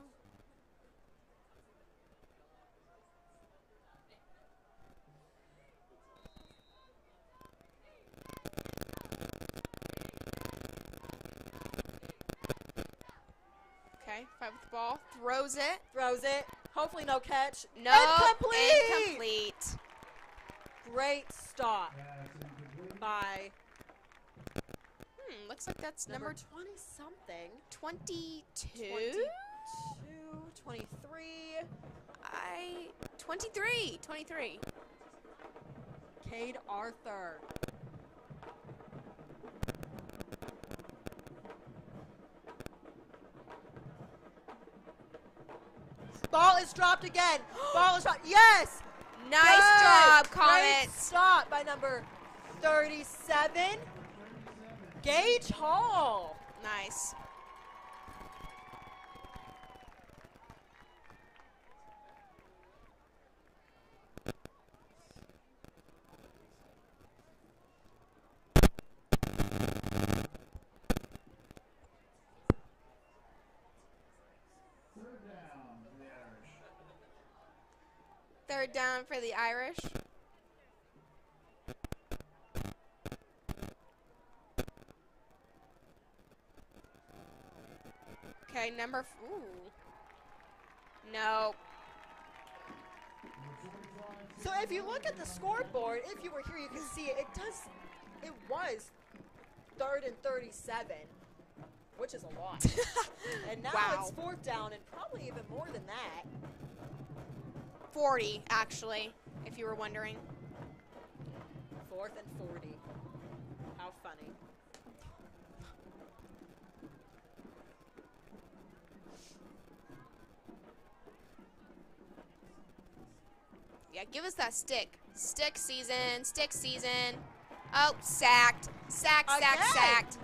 Okay, 5 with the ball. Throws it. Throws it. Hopefully no catch. No. Incomplete! Incomplete. Great stop Pass incomplete. by Looks like that's number 20-something. 22? 22, 23. 23. Cade Arthur. Ball is dropped again. Ball is dropped. Yes! Nice Good. job, Great Comets. stop by number 37. Gage Hall. Nice. Third down for the Irish. Third down for the Irish. Okay, ooh. No. So if you look at the scoreboard, if you were here, you can see it. It was 3rd and 37, which is a lot. And now Wow. it's 4th down and probably even more than that. 40, actually, if you were wondering. 4th and 40. How funny. Yeah, give us that stick. Stick season. Oh, sacked. Sacked. Again? Sacked.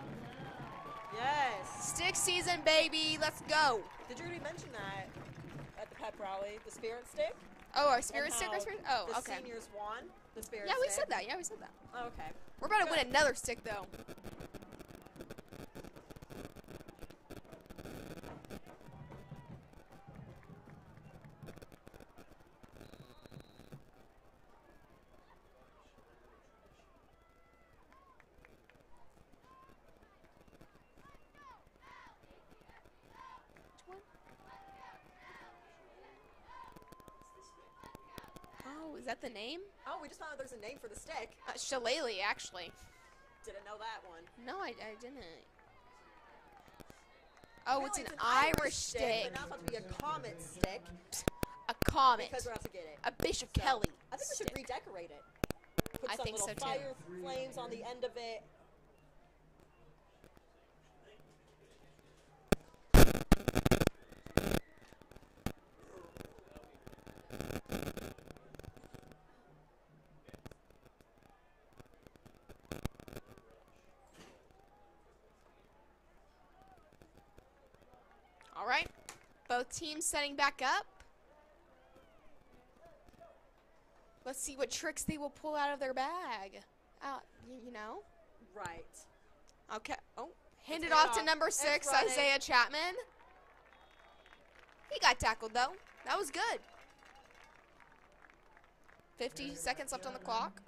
Yes. Stick season, baby. Let's go. Did you already mention that? at the pep rally, the spirit stick. Oh, our spirit and stick. how Our spirit. Oh, the okay. seniors won the spirit Yeah, stick. we said that. Yeah, we said that. Oh, okay. We're about to win another stick, though. Oh, is that the name? Oh, we just found out there's a name for the stick. Shillelagh, actually. Didn't know that one. No, I didn't. Oh, Really, it's an Irish stick. But now it's about to be a comet stick. A comet. Because we're about to get it. A Bishop So, Kelly. I think we stick. should redecorate it. Put I some think little so, too. fire flames on the end of it. All right. Both teams setting back up. Let's see what tricks they will pull out of their bag. You know? Right. Okay. Oh, handed Hand it off to off. number It's 6, running. Isaiah Chapman. He got tackled, though. That was good. 50 seconds left on the clock.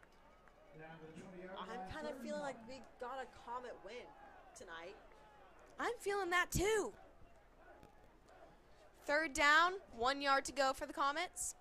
I'm kind of feeling like we got a Comet win tonight. I'm feeling that, too. 3rd down, 1 yard to go for the Comets.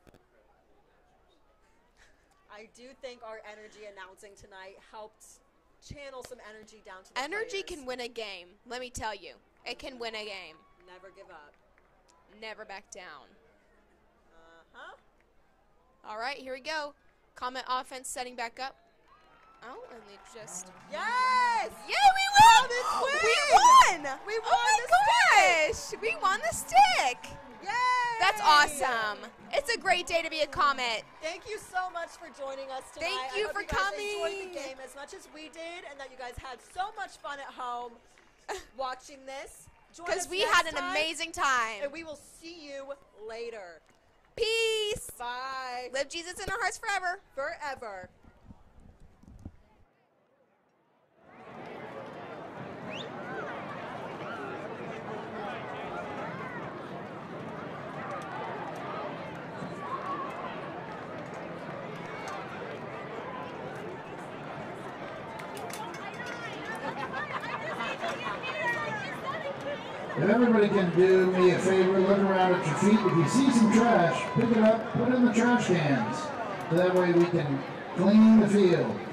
I do think our energy announcing tonight helped channel some energy down to the Energy players. can win a game, let me tell you. It can win a game. Never give up. Never back down. Uh-huh. All right, here we go. Comet offense setting back up. Oh, and they just... Yes! Yeah, we won! Comets We win! won! We won oh the my gosh! We won the stick! Yay! That's awesome. It's a great day to be a Comet. Thank you so much for joining us tonight. Thank you I hope for you guys enjoyed coming. the game as much as we did, and that you guys had so much fun at home watching this. Because we had an amazing time. And we will see you later. Peace. Bye. Live Jesus in our hearts forever. Forever. If everybody can do me a favor, look around at your feet. If you see some trash, pick it up, put it in the trash cans. So that way we can clean the field.